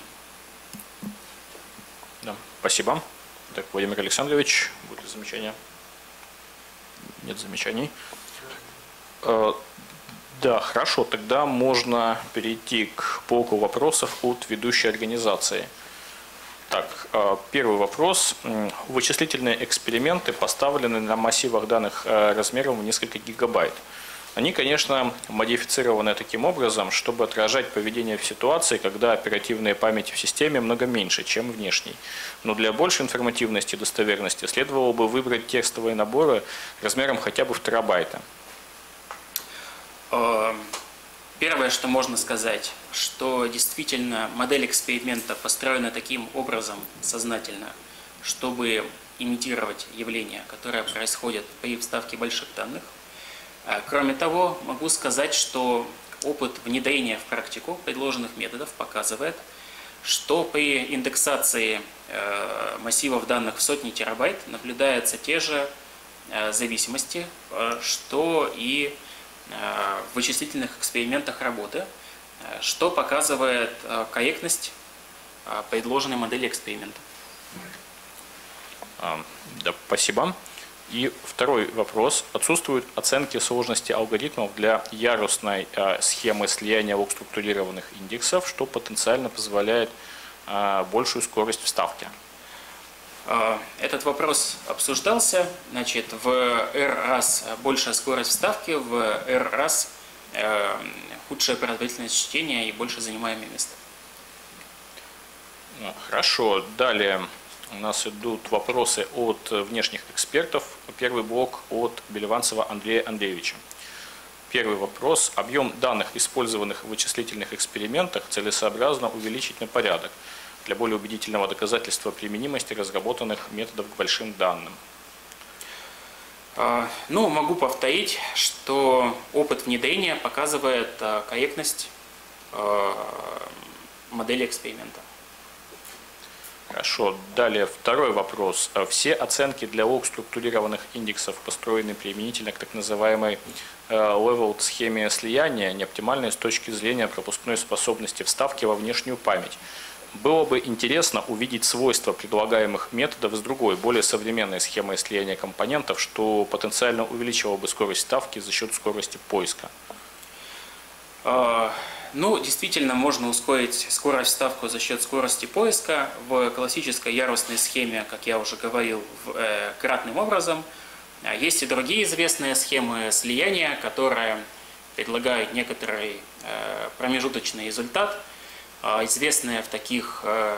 Да, спасибо. Так, Владимир Александрович, будет ли замечания? Нет замечаний. Да, хорошо, тогда можно перейти к блоку вопросов от ведущей организации. Так, первый вопрос. Вычислительные эксперименты поставлены на массивах данных размером в несколько гигабайт. Они, конечно, модифицированы таким образом, чтобы отражать поведение в ситуации, когда оперативная память в системе много меньше, чем внешней. Но для большей информативности и достоверности следовало бы выбрать текстовые наборы размером хотя бы в терабайты. Первое, что можно сказать, что действительно модель эксперимента построена таким образом сознательно, чтобы имитировать явления, которые происходят при вставке больших данных. Кроме того, могу сказать, что опыт внедрения в практику предложенных методов показывает, что при индексации массивов данных в сотни терабайт наблюдаются те же зависимости, что и в вычислительных экспериментах работы, что показывает корректность предложенной модели эксперимента. Да, спасибо. И второй вопрос. Отсутствуют оценки сложности алгоритмов для ярусной схемы слияния лог-структурированных индексов, что потенциально позволяет большую скорость вставки. Этот вопрос обсуждался. Значит, в R-раз большая скорость вставки, в R-раз худшая производительность чтения и больше занимаемое место. Хорошо. Далее у нас идут вопросы от внешних экспертов. Первый блок от Белеванцева Андрея Андреевича. Первый вопрос. Объем данных, использованных в вычислительных экспериментах, целесообразно увеличить на порядок для более убедительного доказательства применимости разработанных методов к большим данным. Ну, могу повторить, что опыт внедрения показывает корректность модели эксперимента. Хорошо. Далее второй вопрос. Все оценки для лог-структурированных индексов построены применительно к так называемой leveled схеме слияния, неоптимальной с точки зрения пропускной способности вставки во внешнюю память. Было бы интересно увидеть свойства предлагаемых методов с другой, более современной схемой слияния компонентов, что потенциально увеличивало бы скорость вставки за счет скорости поиска. Ну, действительно, можно ускорить скорость вставки за счет скорости поиска в классической ярусной схеме, как я уже говорил, кратным образом. Есть и другие известные схемы слияния, которые предлагают некоторый промежуточный результат, известные в таких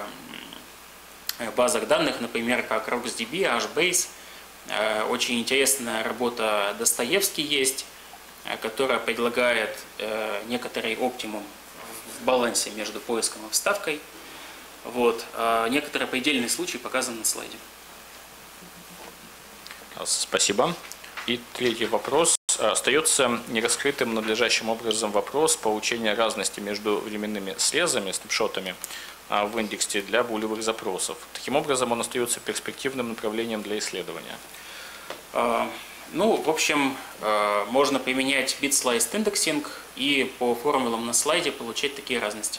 базах данных, например, как RocksDB, HBase. Очень интересная работа Достоевский есть, которая предлагает некоторый оптимум в балансе между поиском и вставкой. Вот. Некоторые предельные случаи показаны на слайде. Спасибо. И третий вопрос. Остается нераскрытым надлежащим образом вопрос получения разности между временными срезами, снапшотами в индексе для булевых запросов. Таким образом, он остается перспективным направлением для исследования. Ну, в общем, можно применять bit-sliced indexing и по формулам на слайде получать такие разности.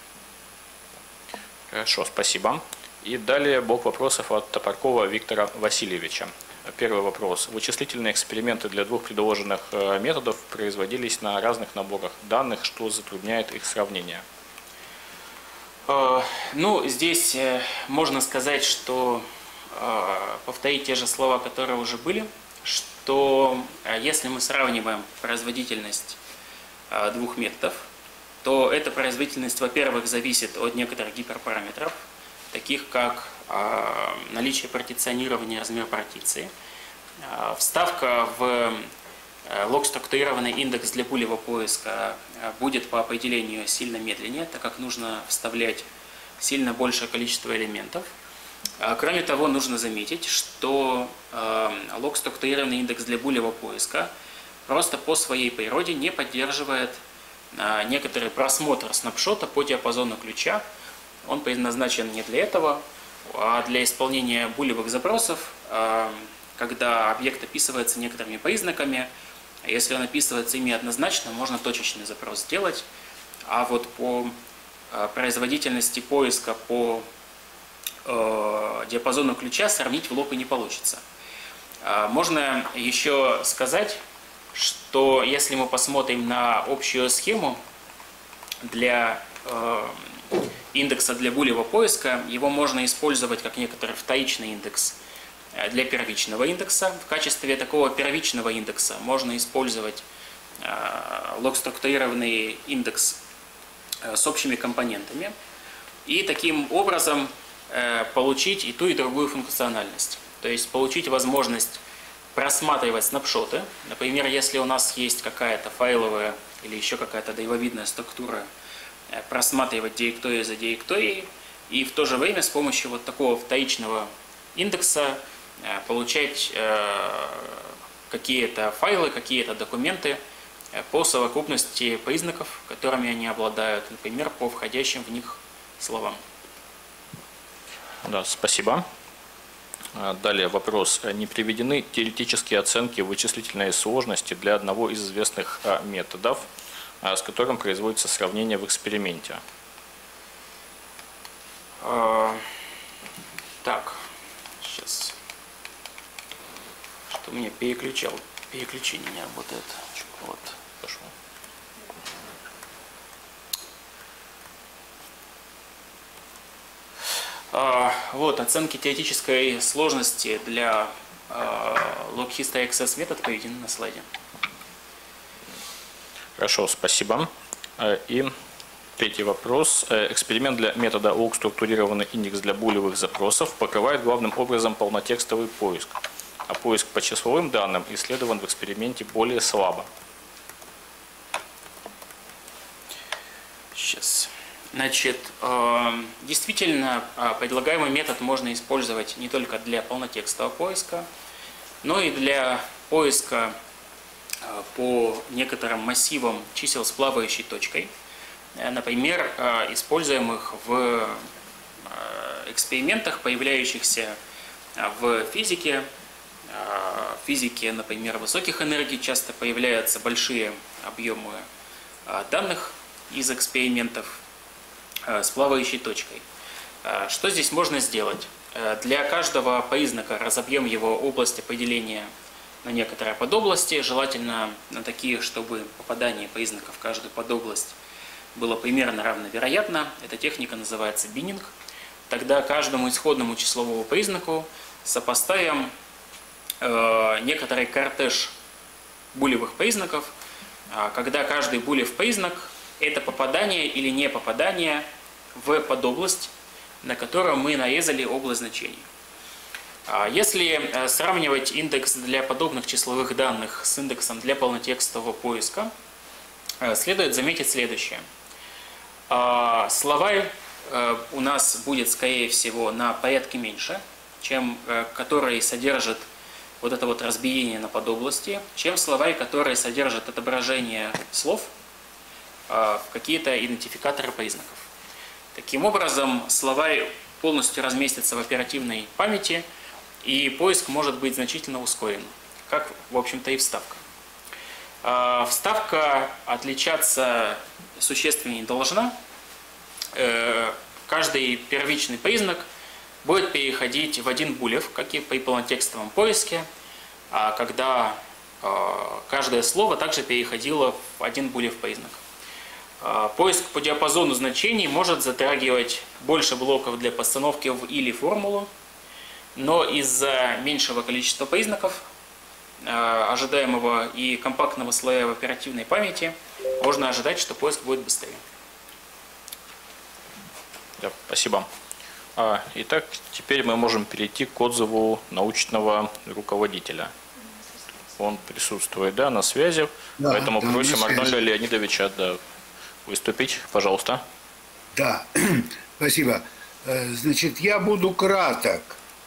Хорошо, спасибо. И далее блок вопросов от Топоркова Виктора Васильевича. Первый вопрос. Вычислительные эксперименты для двух предложенных методов производились на разных наборах данных, что затрудняет их сравнение. Ну, здесь можно сказать, что повторить те же слова, которые уже были, что если мы сравниваем производительность двух методов, то эта производительность, во-первых, зависит от некоторых гиперпараметров, таких как наличие партиционирования, размер партиции. Вставка в лог-структурированный индекс для булевого поиска будет по определению сильно медленнее, так как нужно вставлять сильно большее количество элементов. Кроме того, нужно заметить, что лог-структурированный индекс для булевого поиска просто по своей природе не поддерживает некоторый просмотр снапшота по диапазону ключа. Он предназначен не для этого, а для исполнения булевых запросов, когда объект описывается некоторыми признаками. Если он описывается ими однозначно, можно точечный запрос сделать. А вот по производительности поиска по диапазону ключа сравнить в лоб и не получится. Можно еще сказать, что если мы посмотрим на общую схему для индекса для булевого поиска, его можно использовать как некоторый вторичный индекс для первичного индекса. В качестве такого первичного индекса можно использовать лог-структурированный индекс с общими компонентами и таким образом получить и ту, и другую функциональность. То есть получить возможность просматривать снапшоты. Например, если у нас есть какая-то файловая или еще какая-то деревовидная структура, просматривать директории за директорией и в то же время с помощью вот такого вторичного индекса получать какие-то файлы, какие-то документы по совокупности признаков, которыми они обладают, например, по входящим в них словам. Да, спасибо. Далее вопрос. Не приведены теоретические оценки вычислительной сложности для одного из известных методов, с которым производится сравнение в эксперименте? Так, сейчас. Что у меня переключение не работает. Вот. Пошло. Вот, оценки теоретической сложности для log-history access метод приведены на слайде. Хорошо, спасибо. И третий вопрос. Эксперимент для метода log-структурированный индекс для булевых запросов покрывает главным образом полнотекстовый поиск, а поиск по числовым данным исследован в эксперименте более слабо. Сейчас. Значит, действительно, предлагаемый метод можно использовать не только для полнотекстового поиска, но и для поиска по некоторым массивам чисел с плавающей точкой, например, используемых в экспериментах, появляющихся в физике. В физике, например, высоких энергий часто появляются большие объемы данных из экспериментов с плавающей точкой. Что здесь можно сделать? Для каждого признака разобьем его область определения на некоторые подобласти, желательно на такие, чтобы попадание признаков в каждую подобласть было примерно равновероятно. Эта техника называется биннинг. Тогда каждому исходному числовому признаку сопоставим некоторый кортеж булевых признаков, когда каждый булев признак – это попадание или не попадание в подобласть, на которую мы нарезали область значений. Если сравнивать индекс для подобных числовых данных с индексом для полнотекстового поиска, следует заметить следующее. Словарь у нас будет, скорее всего, на порядке меньше, чем который содержит вот это вот разбиение на подобласти, чем словарь, который содержит отображение слов в какие-то идентификаторы признаков. Таким образом, словарь полностью разместится в оперативной памяти, и поиск может быть значительно ускорен, как, в общем-то, и вставка. Вставка отличаться существенно не должна. Каждый первичный признак будет переходить в один булев, как и при полнотекстовом поиске, когда каждое слово также переходило в один булев признак. Поиск по диапазону значений может затрагивать больше блоков для постановки в или формулу, но из-за меньшего количества признаков, ожидаемого и компактного слоя в оперативной памяти, можно ожидать, что поиск будет быстрее. Да, спасибо. Итак, теперь мы можем перейти к отзыву научного руководителя. Он присутствует, да, на связи, да, поэтому да, просим Арнольда Леонидовича выступить, пожалуйста. Да, спасибо. Значит, я буду краток.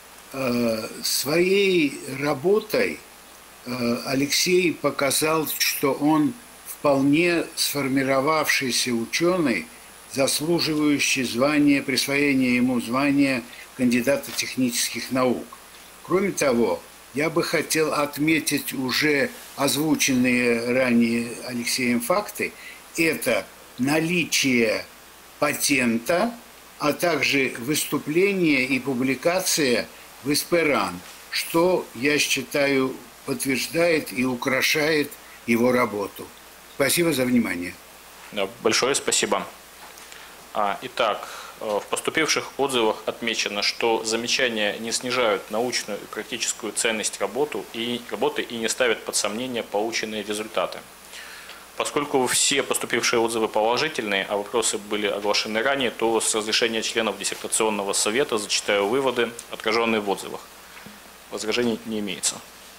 Своей работой Алексей показал, что он вполне сформировавшийся ученый, заслуживающий звания, присвоения ему звания кандидата технических наук. Кроме того, я бы хотел отметить уже озвученные ранее Алексеем факты. Это наличие патента, а также выступление и публикация в Эсперан, что, я считаю, подтверждает и украшает его работу. Спасибо за внимание. Большое спасибо. Итак, в поступивших отзывах отмечено, что замечания не снижают научную и практическую ценность работы и не ставят под сомнение полученные результаты. Поскольку все поступившие отзывы положительные, а вопросы были оглашены ранее, то с разрешения членов диссертационного совета зачитаю выводы, отраженные в отзывах. Возражений не имеется.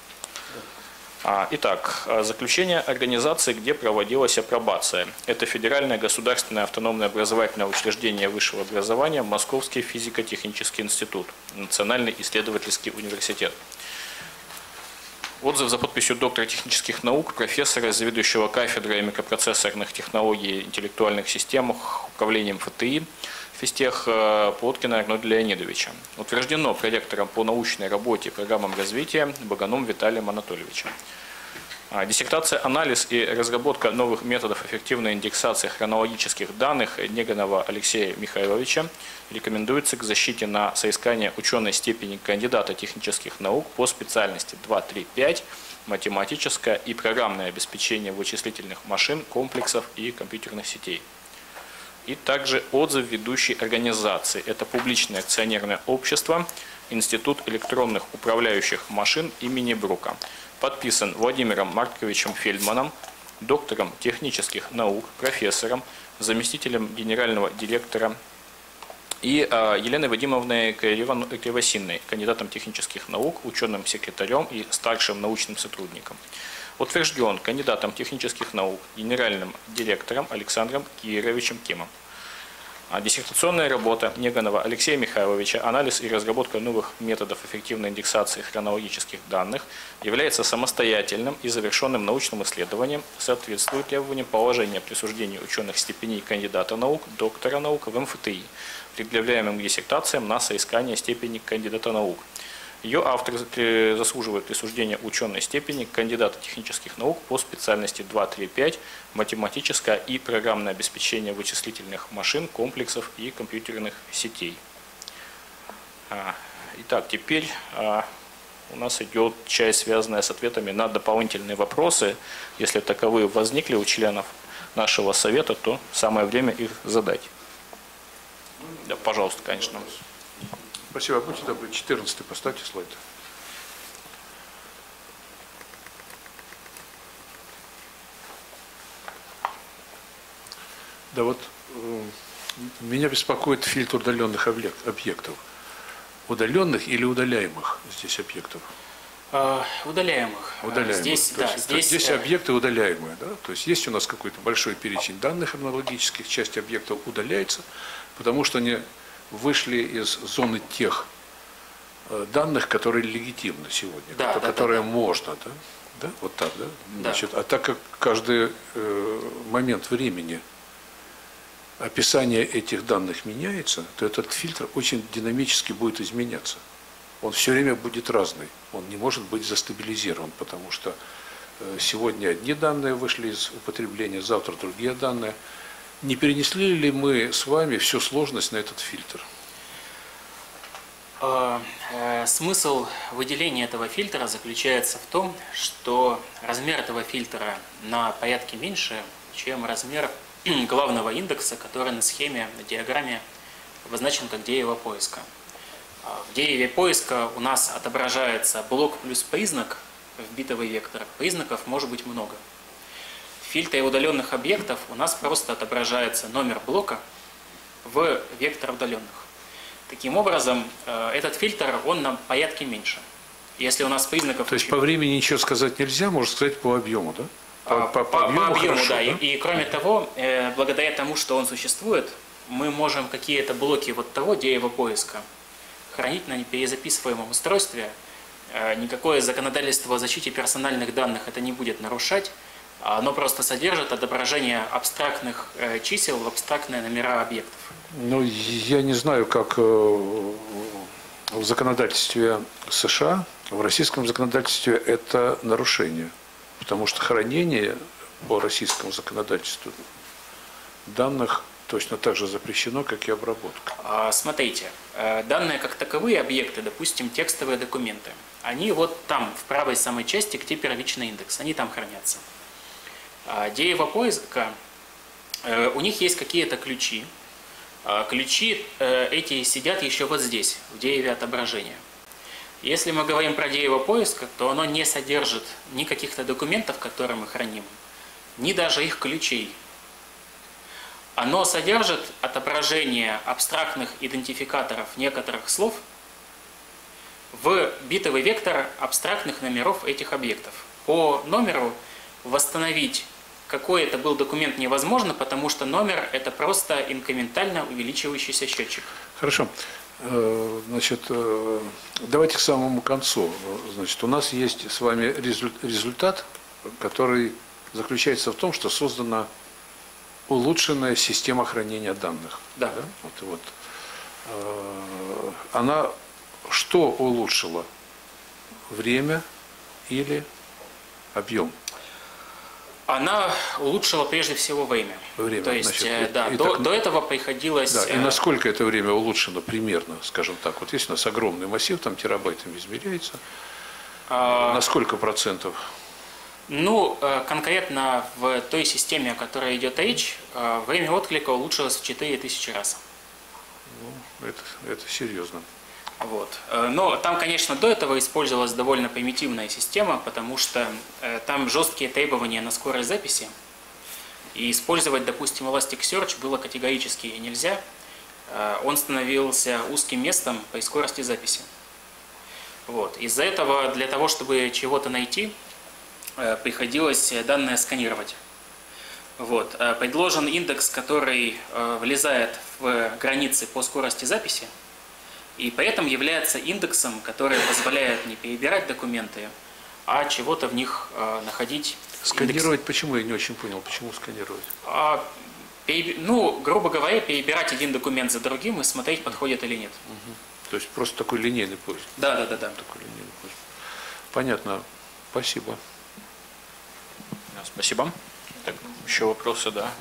Итак, заключение организации, где проводилась апробация. Это Федеральное государственное автономное образовательное учреждение высшего образования Московский физико-технический институт, Национальный исследовательский университет. Отзыв за подписью доктора технических наук, профессора, заведующего кафедрой микропроцессорных технологий и интеллектуальных систем управлением ФТИ физтех Плоткина Арнольда Леонидовича. Утверждено проректором по научной работе и программам развития Баганом Виталием Анатольевичем. Диссертация «Анализ и разработка новых методов эффективной индексации хронологических данных» Неганова Алексея Михайловича рекомендуется к защите на соискание ученой степени кандидата технических наук по специальности 2.3.5 «Математическое и программное обеспечение вычислительных машин, комплексов и компьютерных сетей». И также отзыв ведущей организации. Это публичное акционерное общество Институт электронных управляющих машин имени Брука. Подписан Владимиром Марковичем Фельдманом, доктором технических наук, профессором, заместителем генерального директора и Еленой Вадимовной Кривосинной, кандидатом технических наук, ученым-секретарем и старшим научным сотрудником. Утвержден кандидатом технических наук, генеральным директором Александром Кировичем Кимом. Диссертационная работа Неганова Алексея Михайловича «Анализ и разработка новых методов эффективной индексации хронологических данных» является самостоятельным и завершенным научным исследованием, соответствует требованиям положения присуждения ученых степеней кандидата наук, доктора наук в МФТИ, предъявляемым к диссертациям на соискание степени кандидата наук. Ее автор заслуживает присуждения ученой степени кандидата технических наук по специальности 2.3.5 «Математическое и программное обеспечение вычислительных машин, комплексов и компьютерных сетей». Итак, теперь у нас идет часть, связанная с ответами на дополнительные вопросы. Если таковые возникли у членов нашего совета, то самое время их задать. Да, пожалуйста, конечно. Спасибо. Будьте добры, 14-й поставьте слайд. Да вот, меня беспокоит фильтр удаленных объектов. Удаленных или удаляемых здесь объектов? Удаляемых. Удаляемых. Здесь объекты удаляемые. Да? То есть есть у нас какой-то большой перечень данных хронологических, часть объектов удаляется, потому что они вышли из зоны тех данных, которые легитимны сегодня, которые можно, да? Да? Вот так, да? Значит, а так как каждый момент времени описание этих данных меняется, то этот фильтр очень динамически будет изменяться. Он все время будет разный, он не может быть застабилизирован, потому что сегодня одни данные вышли из употребления, завтра другие данные. Не перенесли ли мы с вами всю сложность на этот фильтр? Смысл выделения этого фильтра заключается в том, что размер этого фильтра на порядке меньше, чем размер главного индекса, который на схеме, на диаграмме обозначен как дерево поиска. В дереве поиска у нас отображается блок плюс признак в битовый вектор. Признаков может быть много. В фильтре удаленных объектов у нас просто отображается номер блока в вектор удаленных. Таким образом, этот фильтр, он на порядке меньше. Если у нас признаков... То есть по времени ничего сказать нельзя, можно сказать по объему, да? По объему, хорошо, да. Да. И кроме того, благодаря тому, что он существует, мы можем какие-то блоки вот того дерева поиска хранить на неперезаписываемом устройстве. Никакое законодательство о защите персональных данных это не будет нарушать. Оно просто содержит отображение абстрактных чисел в абстрактные номера объектов. Ну, я не знаю, как в законодательстве США, в российском законодательстве это нарушение. Потому что хранение по российскому законодательству данных точно так же запрещено, как и обработка. Смотрите, данные как таковые объекты, допустим, текстовые документы, они вот там, в правой самой части, где первичный индекс, они там хранятся. Дерево поиска, у них есть какие-то ключи. Ключи эти сидят еще вот здесь, в дереве отображения. Если мы говорим про дерево поиска, то оно не содержит ни каких-то документов, которые мы храним, ни даже их ключей. Оно содержит отображение абстрактных идентификаторов некоторых слов в битовый вектор абстрактных номеров этих объектов. По номеру восстановить, какой это был документ, невозможно, потому что номер – это просто инкрементально увеличивающийся счетчик. Хорошо. Значит, давайте к самому концу. Значит, у нас есть с вами результат, который заключается в том, что создана улучшенная система хранения данных. Да. Вот. Она что улучшила? Время или объем? Она улучшила прежде всего время. Время. То есть, Значит, да, до этого приходилось... Да, и насколько это время улучшено примерно, скажем так? Вот есть у нас огромный массив, там терабайтами измеряется. На сколько процентов? Ну, конкретно в той системе, о которой идет речь, время отклика улучшилось в 4000 раз. Ну, это серьезно. Вот. Но там, конечно, до этого использовалась довольно примитивная система, потому что там жесткие требования на скорость записи. И использовать, допустим, Elasticsearch было категорически нельзя. Он становился узким местом при скорости записи. Вот. Из-за этого для того, чтобы чего-то найти, приходилось данные сканировать. Вот. Предложен индекс, который влезает в границы по скорости записи, и при этом является индексом, который позволяет не перебирать документы, а чего-то в них находить. Сканировать почему? Я не очень понял, почему сканировать? Ну, грубо говоря, перебирать один документ за другим и смотреть, подходит или нет. Угу. То есть просто такой линейный поиск? Да. Такой линейный поиск. Понятно. Спасибо. Спасибо. Так, еще вопросы, да?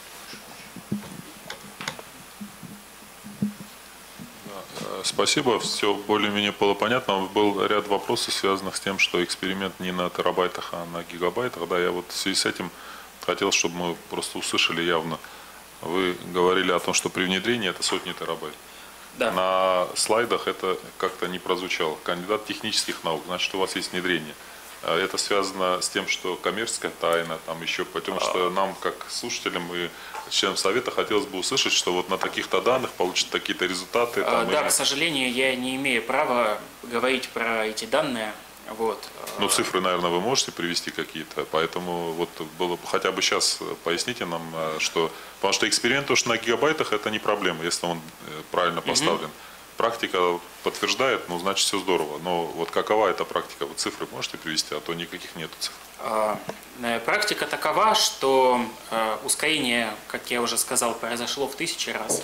Спасибо, все более-менее было понятно. Был ряд вопросов, связанных с тем, что эксперимент не на терабайтах, а на гигабайтах. Да, я вот в связи с этим хотел, чтобы мы просто услышали явно. Вы говорили о том, что при внедрении это сотни терабайт. Да. На слайдах это как-то не прозвучало. Кандидат технических наук, значит, у вас есть внедрение. Это связано с тем, что коммерческая тайна, там еще, потому что нам, как слушателям и членам совета, хотелось бы услышать, что вот на таких-то данных получат такие-то результаты. Там, да, к сожалению, я не имею права говорить про эти данные. Вот. Ну, цифры, наверное, вы можете привести какие-то, поэтому вот было бы хотя бы сейчас поясните нам, что, потому что эксперимент уж на гигабайтах это не проблема, если он правильно поставлен. Практика подтверждает, ну, значит, все здорово. Но вот какова эта практика? Вы цифры можете привести, а то никаких нету цифр. Практика такова, что ускорение, как я уже сказал, произошло в 1000 раз.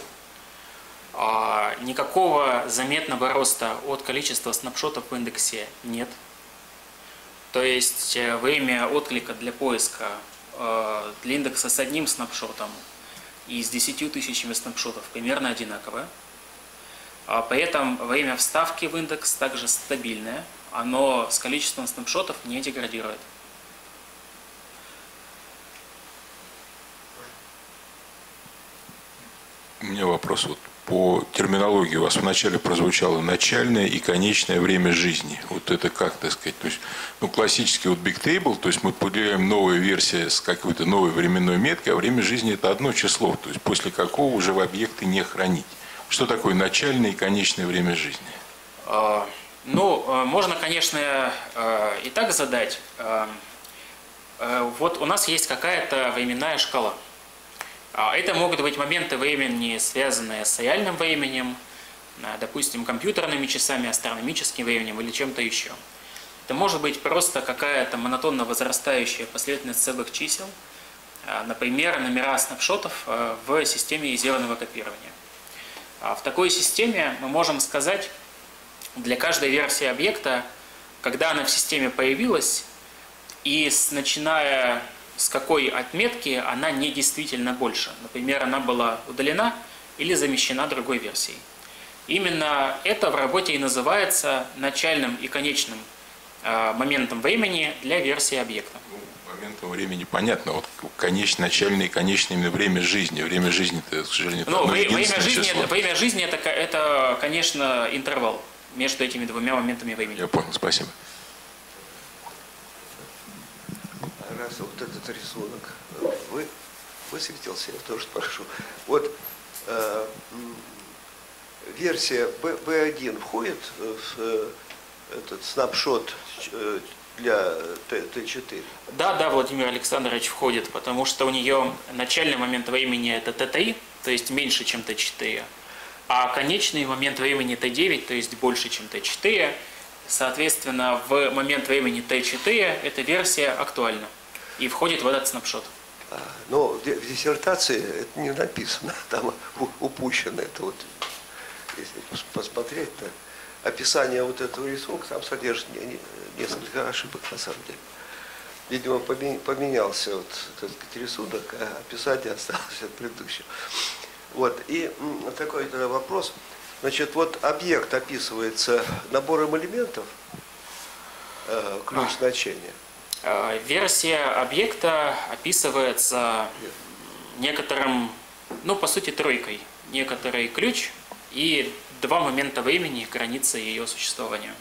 Никакого заметного роста от количества снапшотов в индексе нет. То есть время отклика для поиска для индекса с одним снапшотом и с 10 тысячами снапшотов примерно одинаковое. При этом время вставки в индекс также стабильное, оно с количеством снапшотов не деградирует. У меня вопрос вот по терминологии. У вас вначале прозвучало начальное и конечное время жизни. Вот это как, так сказать, то есть, ну, классический вот Big Table, то есть мы поделяем новая версия с какой-то новой временной меткой, а время жизни это одно число, то есть после какого уже в объекты не хранить. Что такое начальное и конечное время жизни? Ну, можно, конечно, и так задать. Вот у нас есть какая-то временная шкала. Это могут быть моменты времени, связанные с реальным временем, допустим, компьютерными часами, астрономическим временем или чем-то еще. Это может быть просто какая-то монотонно возрастающая последовательность целых чисел, например, номера снапшотов в системе резервного копирования. В такой системе мы можем сказать для каждой версии объекта, когда она в системе появилась, и начиная с какой отметки она не действительно больше. Например, она была удалена или замещена другой версией. Именно это в работе и называется начальным и конечным моментом времени для версии объекта. Моментом времени понятно. Вот начальное и конечное именно время жизни. Время жизни-то, к сожалению, это одно единственное число. Время жизни это, конечно, интервал между этими двумя моментами времени. Я понял, спасибо. раз вот этот рисунок высветился, я тоже спрошу. Вот версия B1 входит в этот снапшот для Т4? Да, Владимир Александрович входит, потому что у нее начальный момент времени это Т3, то есть меньше, чем Т4, а конечный момент времени Т9, то есть больше, чем Т4. Соответственно, в момент времени Т4 эта версия актуальна и входит в этот снапшот. Но в диссертации это не написано, там упущено это вот, если посмотреть на описание вот этого рисунка, там содержит несколько ошибок на самом деле. Видимо, поменялся вот этот рисунок, а описание осталось от предыдущего. Вот, и такой тогда вопрос. Значит, вот объект описывается набором элементов, ключ значения. Версия объекта описывается некоторым, ну, по сути, тройкой. Некоторый ключ и два момента времени, границы ее существования.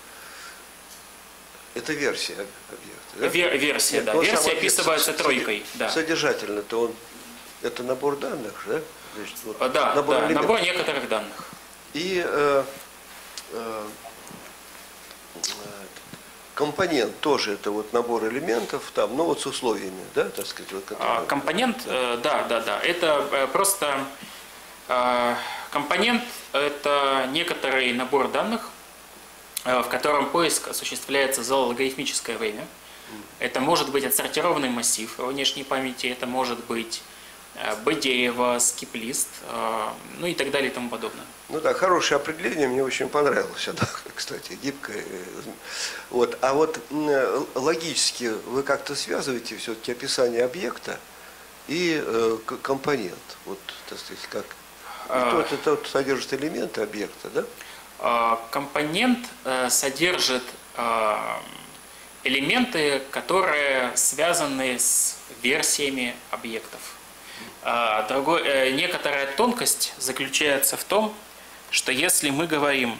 Это версия объекта, да? Версия, да. Версия описывается тройкой. Да. Содержательно-то это набор данных, да? Значит, вот да, набор некоторых данных. И компонент тоже это вот набор элементов, там, ну вот с условиями, да, так сказать. Вот, компонент, да. Это просто компонент это некоторый набор данных, в котором поиск осуществляется за логарифмическое время. Это может быть отсортированный массив внешней памяти, это может быть B-дерево, скип-лист, ну и так далее и тому подобное. Ну да, хорошее определение, мне очень понравилось, да, кстати, гибкое. Вот. А вот логически вы как-то связываете все-таки описание объекта и компонент, вот, так сказать, как? И тот содержит элементы объекта, да? Компонент содержит элементы, которые связаны с версиями объектов. Некоторая тонкость заключается в том, что если мы говорим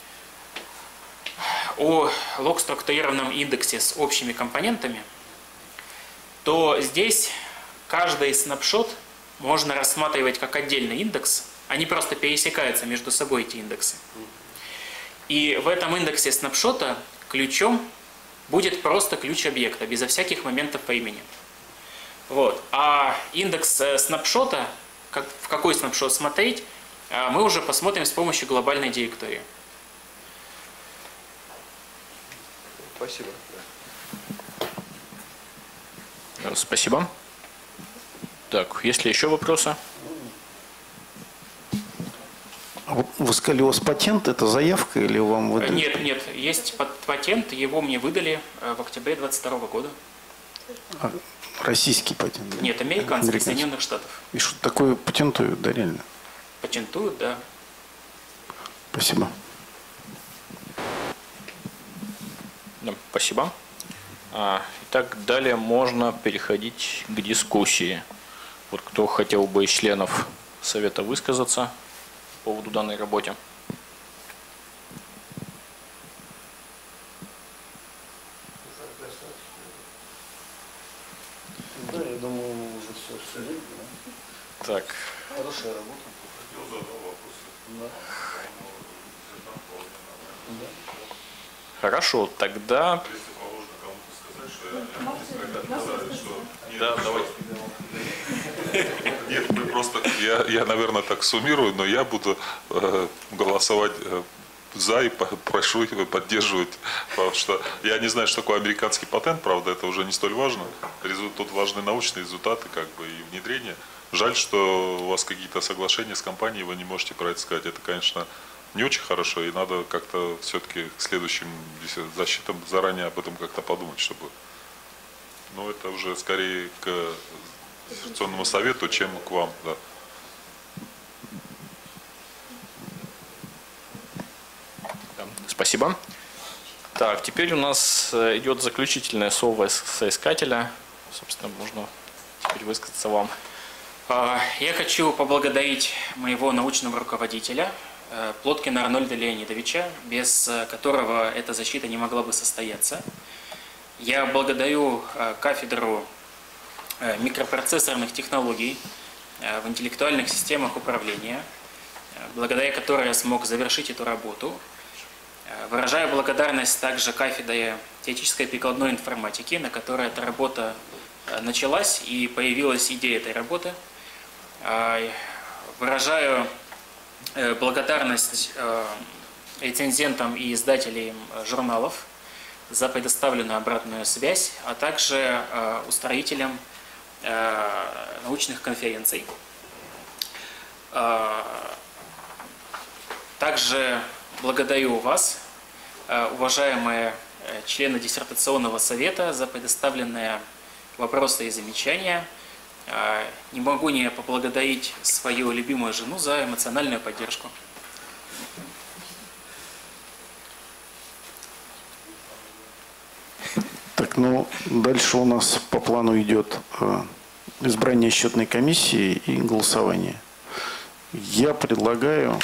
о лог-структурированном индексе с общими компонентами, то здесь каждый снапшот можно рассматривать как отдельный индекс, они просто пересекаются между собой, эти индексы. И в этом индексе снапшота ключом будет просто ключ объекта, безо всяких моментов времени. Вот. А индекс снапшота, в какой снапшот смотреть, мы уже посмотрим с помощью глобальной директории. Спасибо. Спасибо. Так, есть ли еще вопросы? Вы сказали, у вас патент, это заявка или вам выдали? Нет, есть патент, его мне выдали в октябре 2022 года. Российский патент? Да? Нет, американский, Соединенных Штатов. И что такое патентуют, да, реально? Патентуют, да. Спасибо. Да, спасибо. Итак, далее можно переходить к дискуссии. Вот кто хотел бы из членов совета высказаться по поводу данной работе. Да, я думаю, уже все видно. Так. Хорошая работа. Хорошо, тогда... Да, давайте. Нет, мы просто, я, наверное, так суммирую, но я буду голосовать за и прошу поддерживать, потому что я не знаю, что такое американский патент, правда, это уже не столь важно. Тут важны научные результаты как бы и внедрение. Жаль, что у вас какие-то соглашения с компанией, вы не можете про это сказать. Это, конечно, не очень хорошо, и надо как-то все-таки к следующим защитам заранее об этом как-то подумать, чтобы... Ну, это уже скорее к диссертационному совету, чем к вам, да. Спасибо. Так, теперь у нас идет заключительное слово соискателя. Собственно, можно теперь высказаться вам. Я хочу поблагодарить моего научного руководителя Плоткина Арнольда Леонидовича, без которого эта защита не могла бы состояться. Я благодарю кафедру микропроцессорных технологий в интеллектуальных системах управления, благодаря которой я смог завершить эту работу. Выражаю благодарность также кафедре теоретической прикладной информатики, на которой эта работа началась и появилась идея этой работы. Выражаю благодарность рецензентам и издателям журналов за предоставленную обратную связь, а также устроителям научных конференций. Также благодарю вас, уважаемые члены диссертационного совета, за предоставленные вопросы и замечания. Не могу не поблагодарить свою любимую жену за эмоциональную поддержку. Так, ну, дальше у нас по плану идет избрание счетной комиссии и голосование. Я предлагаю,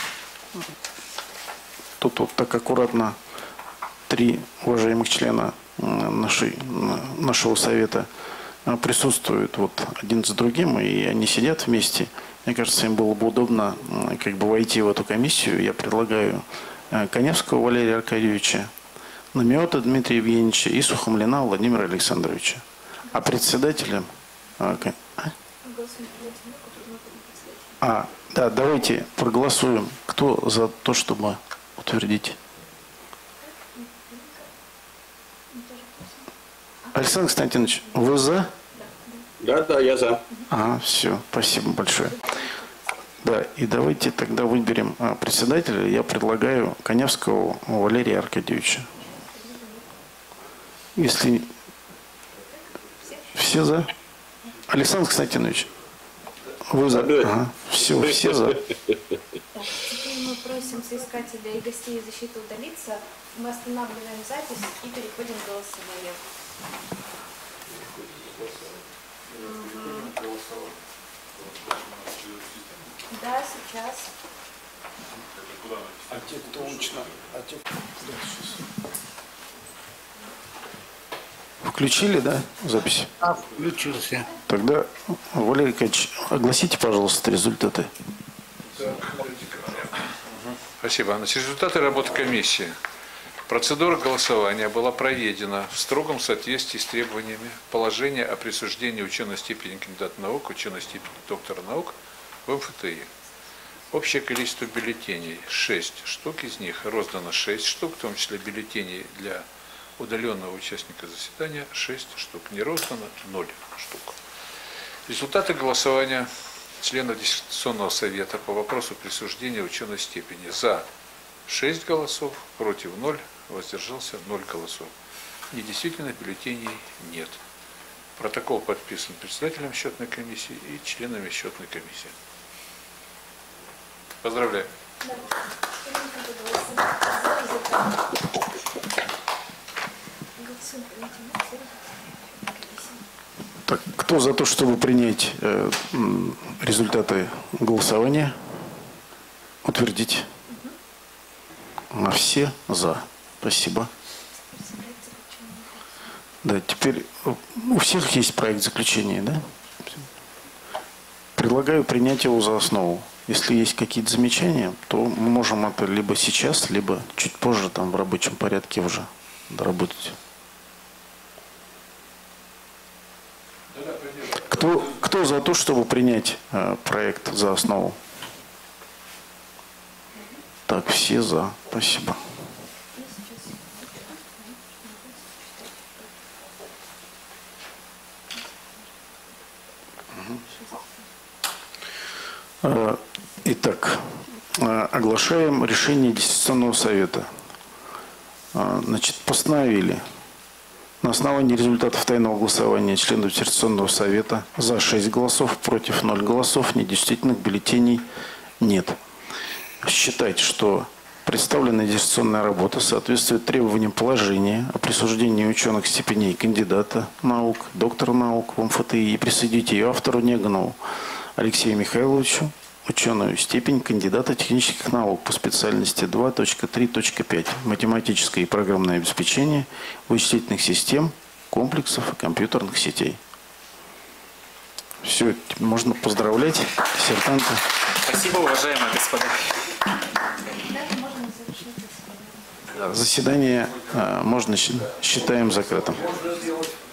тут вот так аккуратно 3 уважаемых члена нашего совета присутствуют вот один за другим, и они сидят вместе. Мне кажется, им было бы удобно как бы войти в эту комиссию. Я предлагаю Коневского Валерия Аркадьевича, Намиота Дмитрия Евгеньевича и Сухомлина Владимира Александровича. А председателем... Да, давайте проголосуем. Кто за то, чтобы утвердить? Александр Константинович, вы за? Да, я за. Ага, все, спасибо большое. Да, и давайте тогда выберем председателя. Я предлагаю Коневского Валерия Аркадьевича. Если все за? Александр Константинович, вы за? Ага, все за. Теперь мы просим соискателя и гостей защиты удалиться. Мы останавливаем запись и переходим к голосованию. Да, сейчас. А те, кто очно, Включили, да, запись? Включился. Тогда, Валерий Аркадьевич, огласите, пожалуйста, результаты. Спасибо. Значит, результаты работы комиссии. Процедура голосования была проведена в строгом соответствии с требованиями положения о присуждении ученой степени кандидата наук, ученой степени доктора наук в МФТИ. Общее количество бюллетеней 6 штук, из них роздано 6 штук, в том числе бюллетеней для удаленного участника заседания 6 штук. Не роздано 0 штук. Результаты голосования членов диссертационного совета по вопросу присуждения ученой степени: за 6 голосов, против 0, воздержался 0 голосов. Недействительных бюллетеней нет. Протокол подписан председателем счетной комиссии и членами счетной комиссии. Поздравляю. Так, кто за то, чтобы принять результаты голосования? Утвердить? А все за. Спасибо. Да, теперь у всех есть проект заключения, да? Предлагаю принять его за основу. Если есть какие-то замечания, то мы можем это либо сейчас, либо чуть позже там в рабочем порядке уже доработать. Кто за то, чтобы принять проект за основу? Так, все за. Спасибо. Итак, оглашаем решение диссертационного совета. Значит, постановили на основании результатов тайного голосования членов диссертационного совета за 6 голосов, против 0 голосов, недействительных бюллетеней нет. Считать, что представленная диссертационная работа соответствует требованиям положения о присуждении ученых степеней кандидата наук, доктора наук в МФТИ и присудить ее автору Неганову Алексею Михайловичу ученую степень кандидата технических наук по специальности 2.3.5 математическое и программное обеспечение вычислительных систем комплексов и компьютерных сетей. Все, можно поздравлять диссертанта. Спасибо, уважаемые господа. Заседание можно считаем закрытым.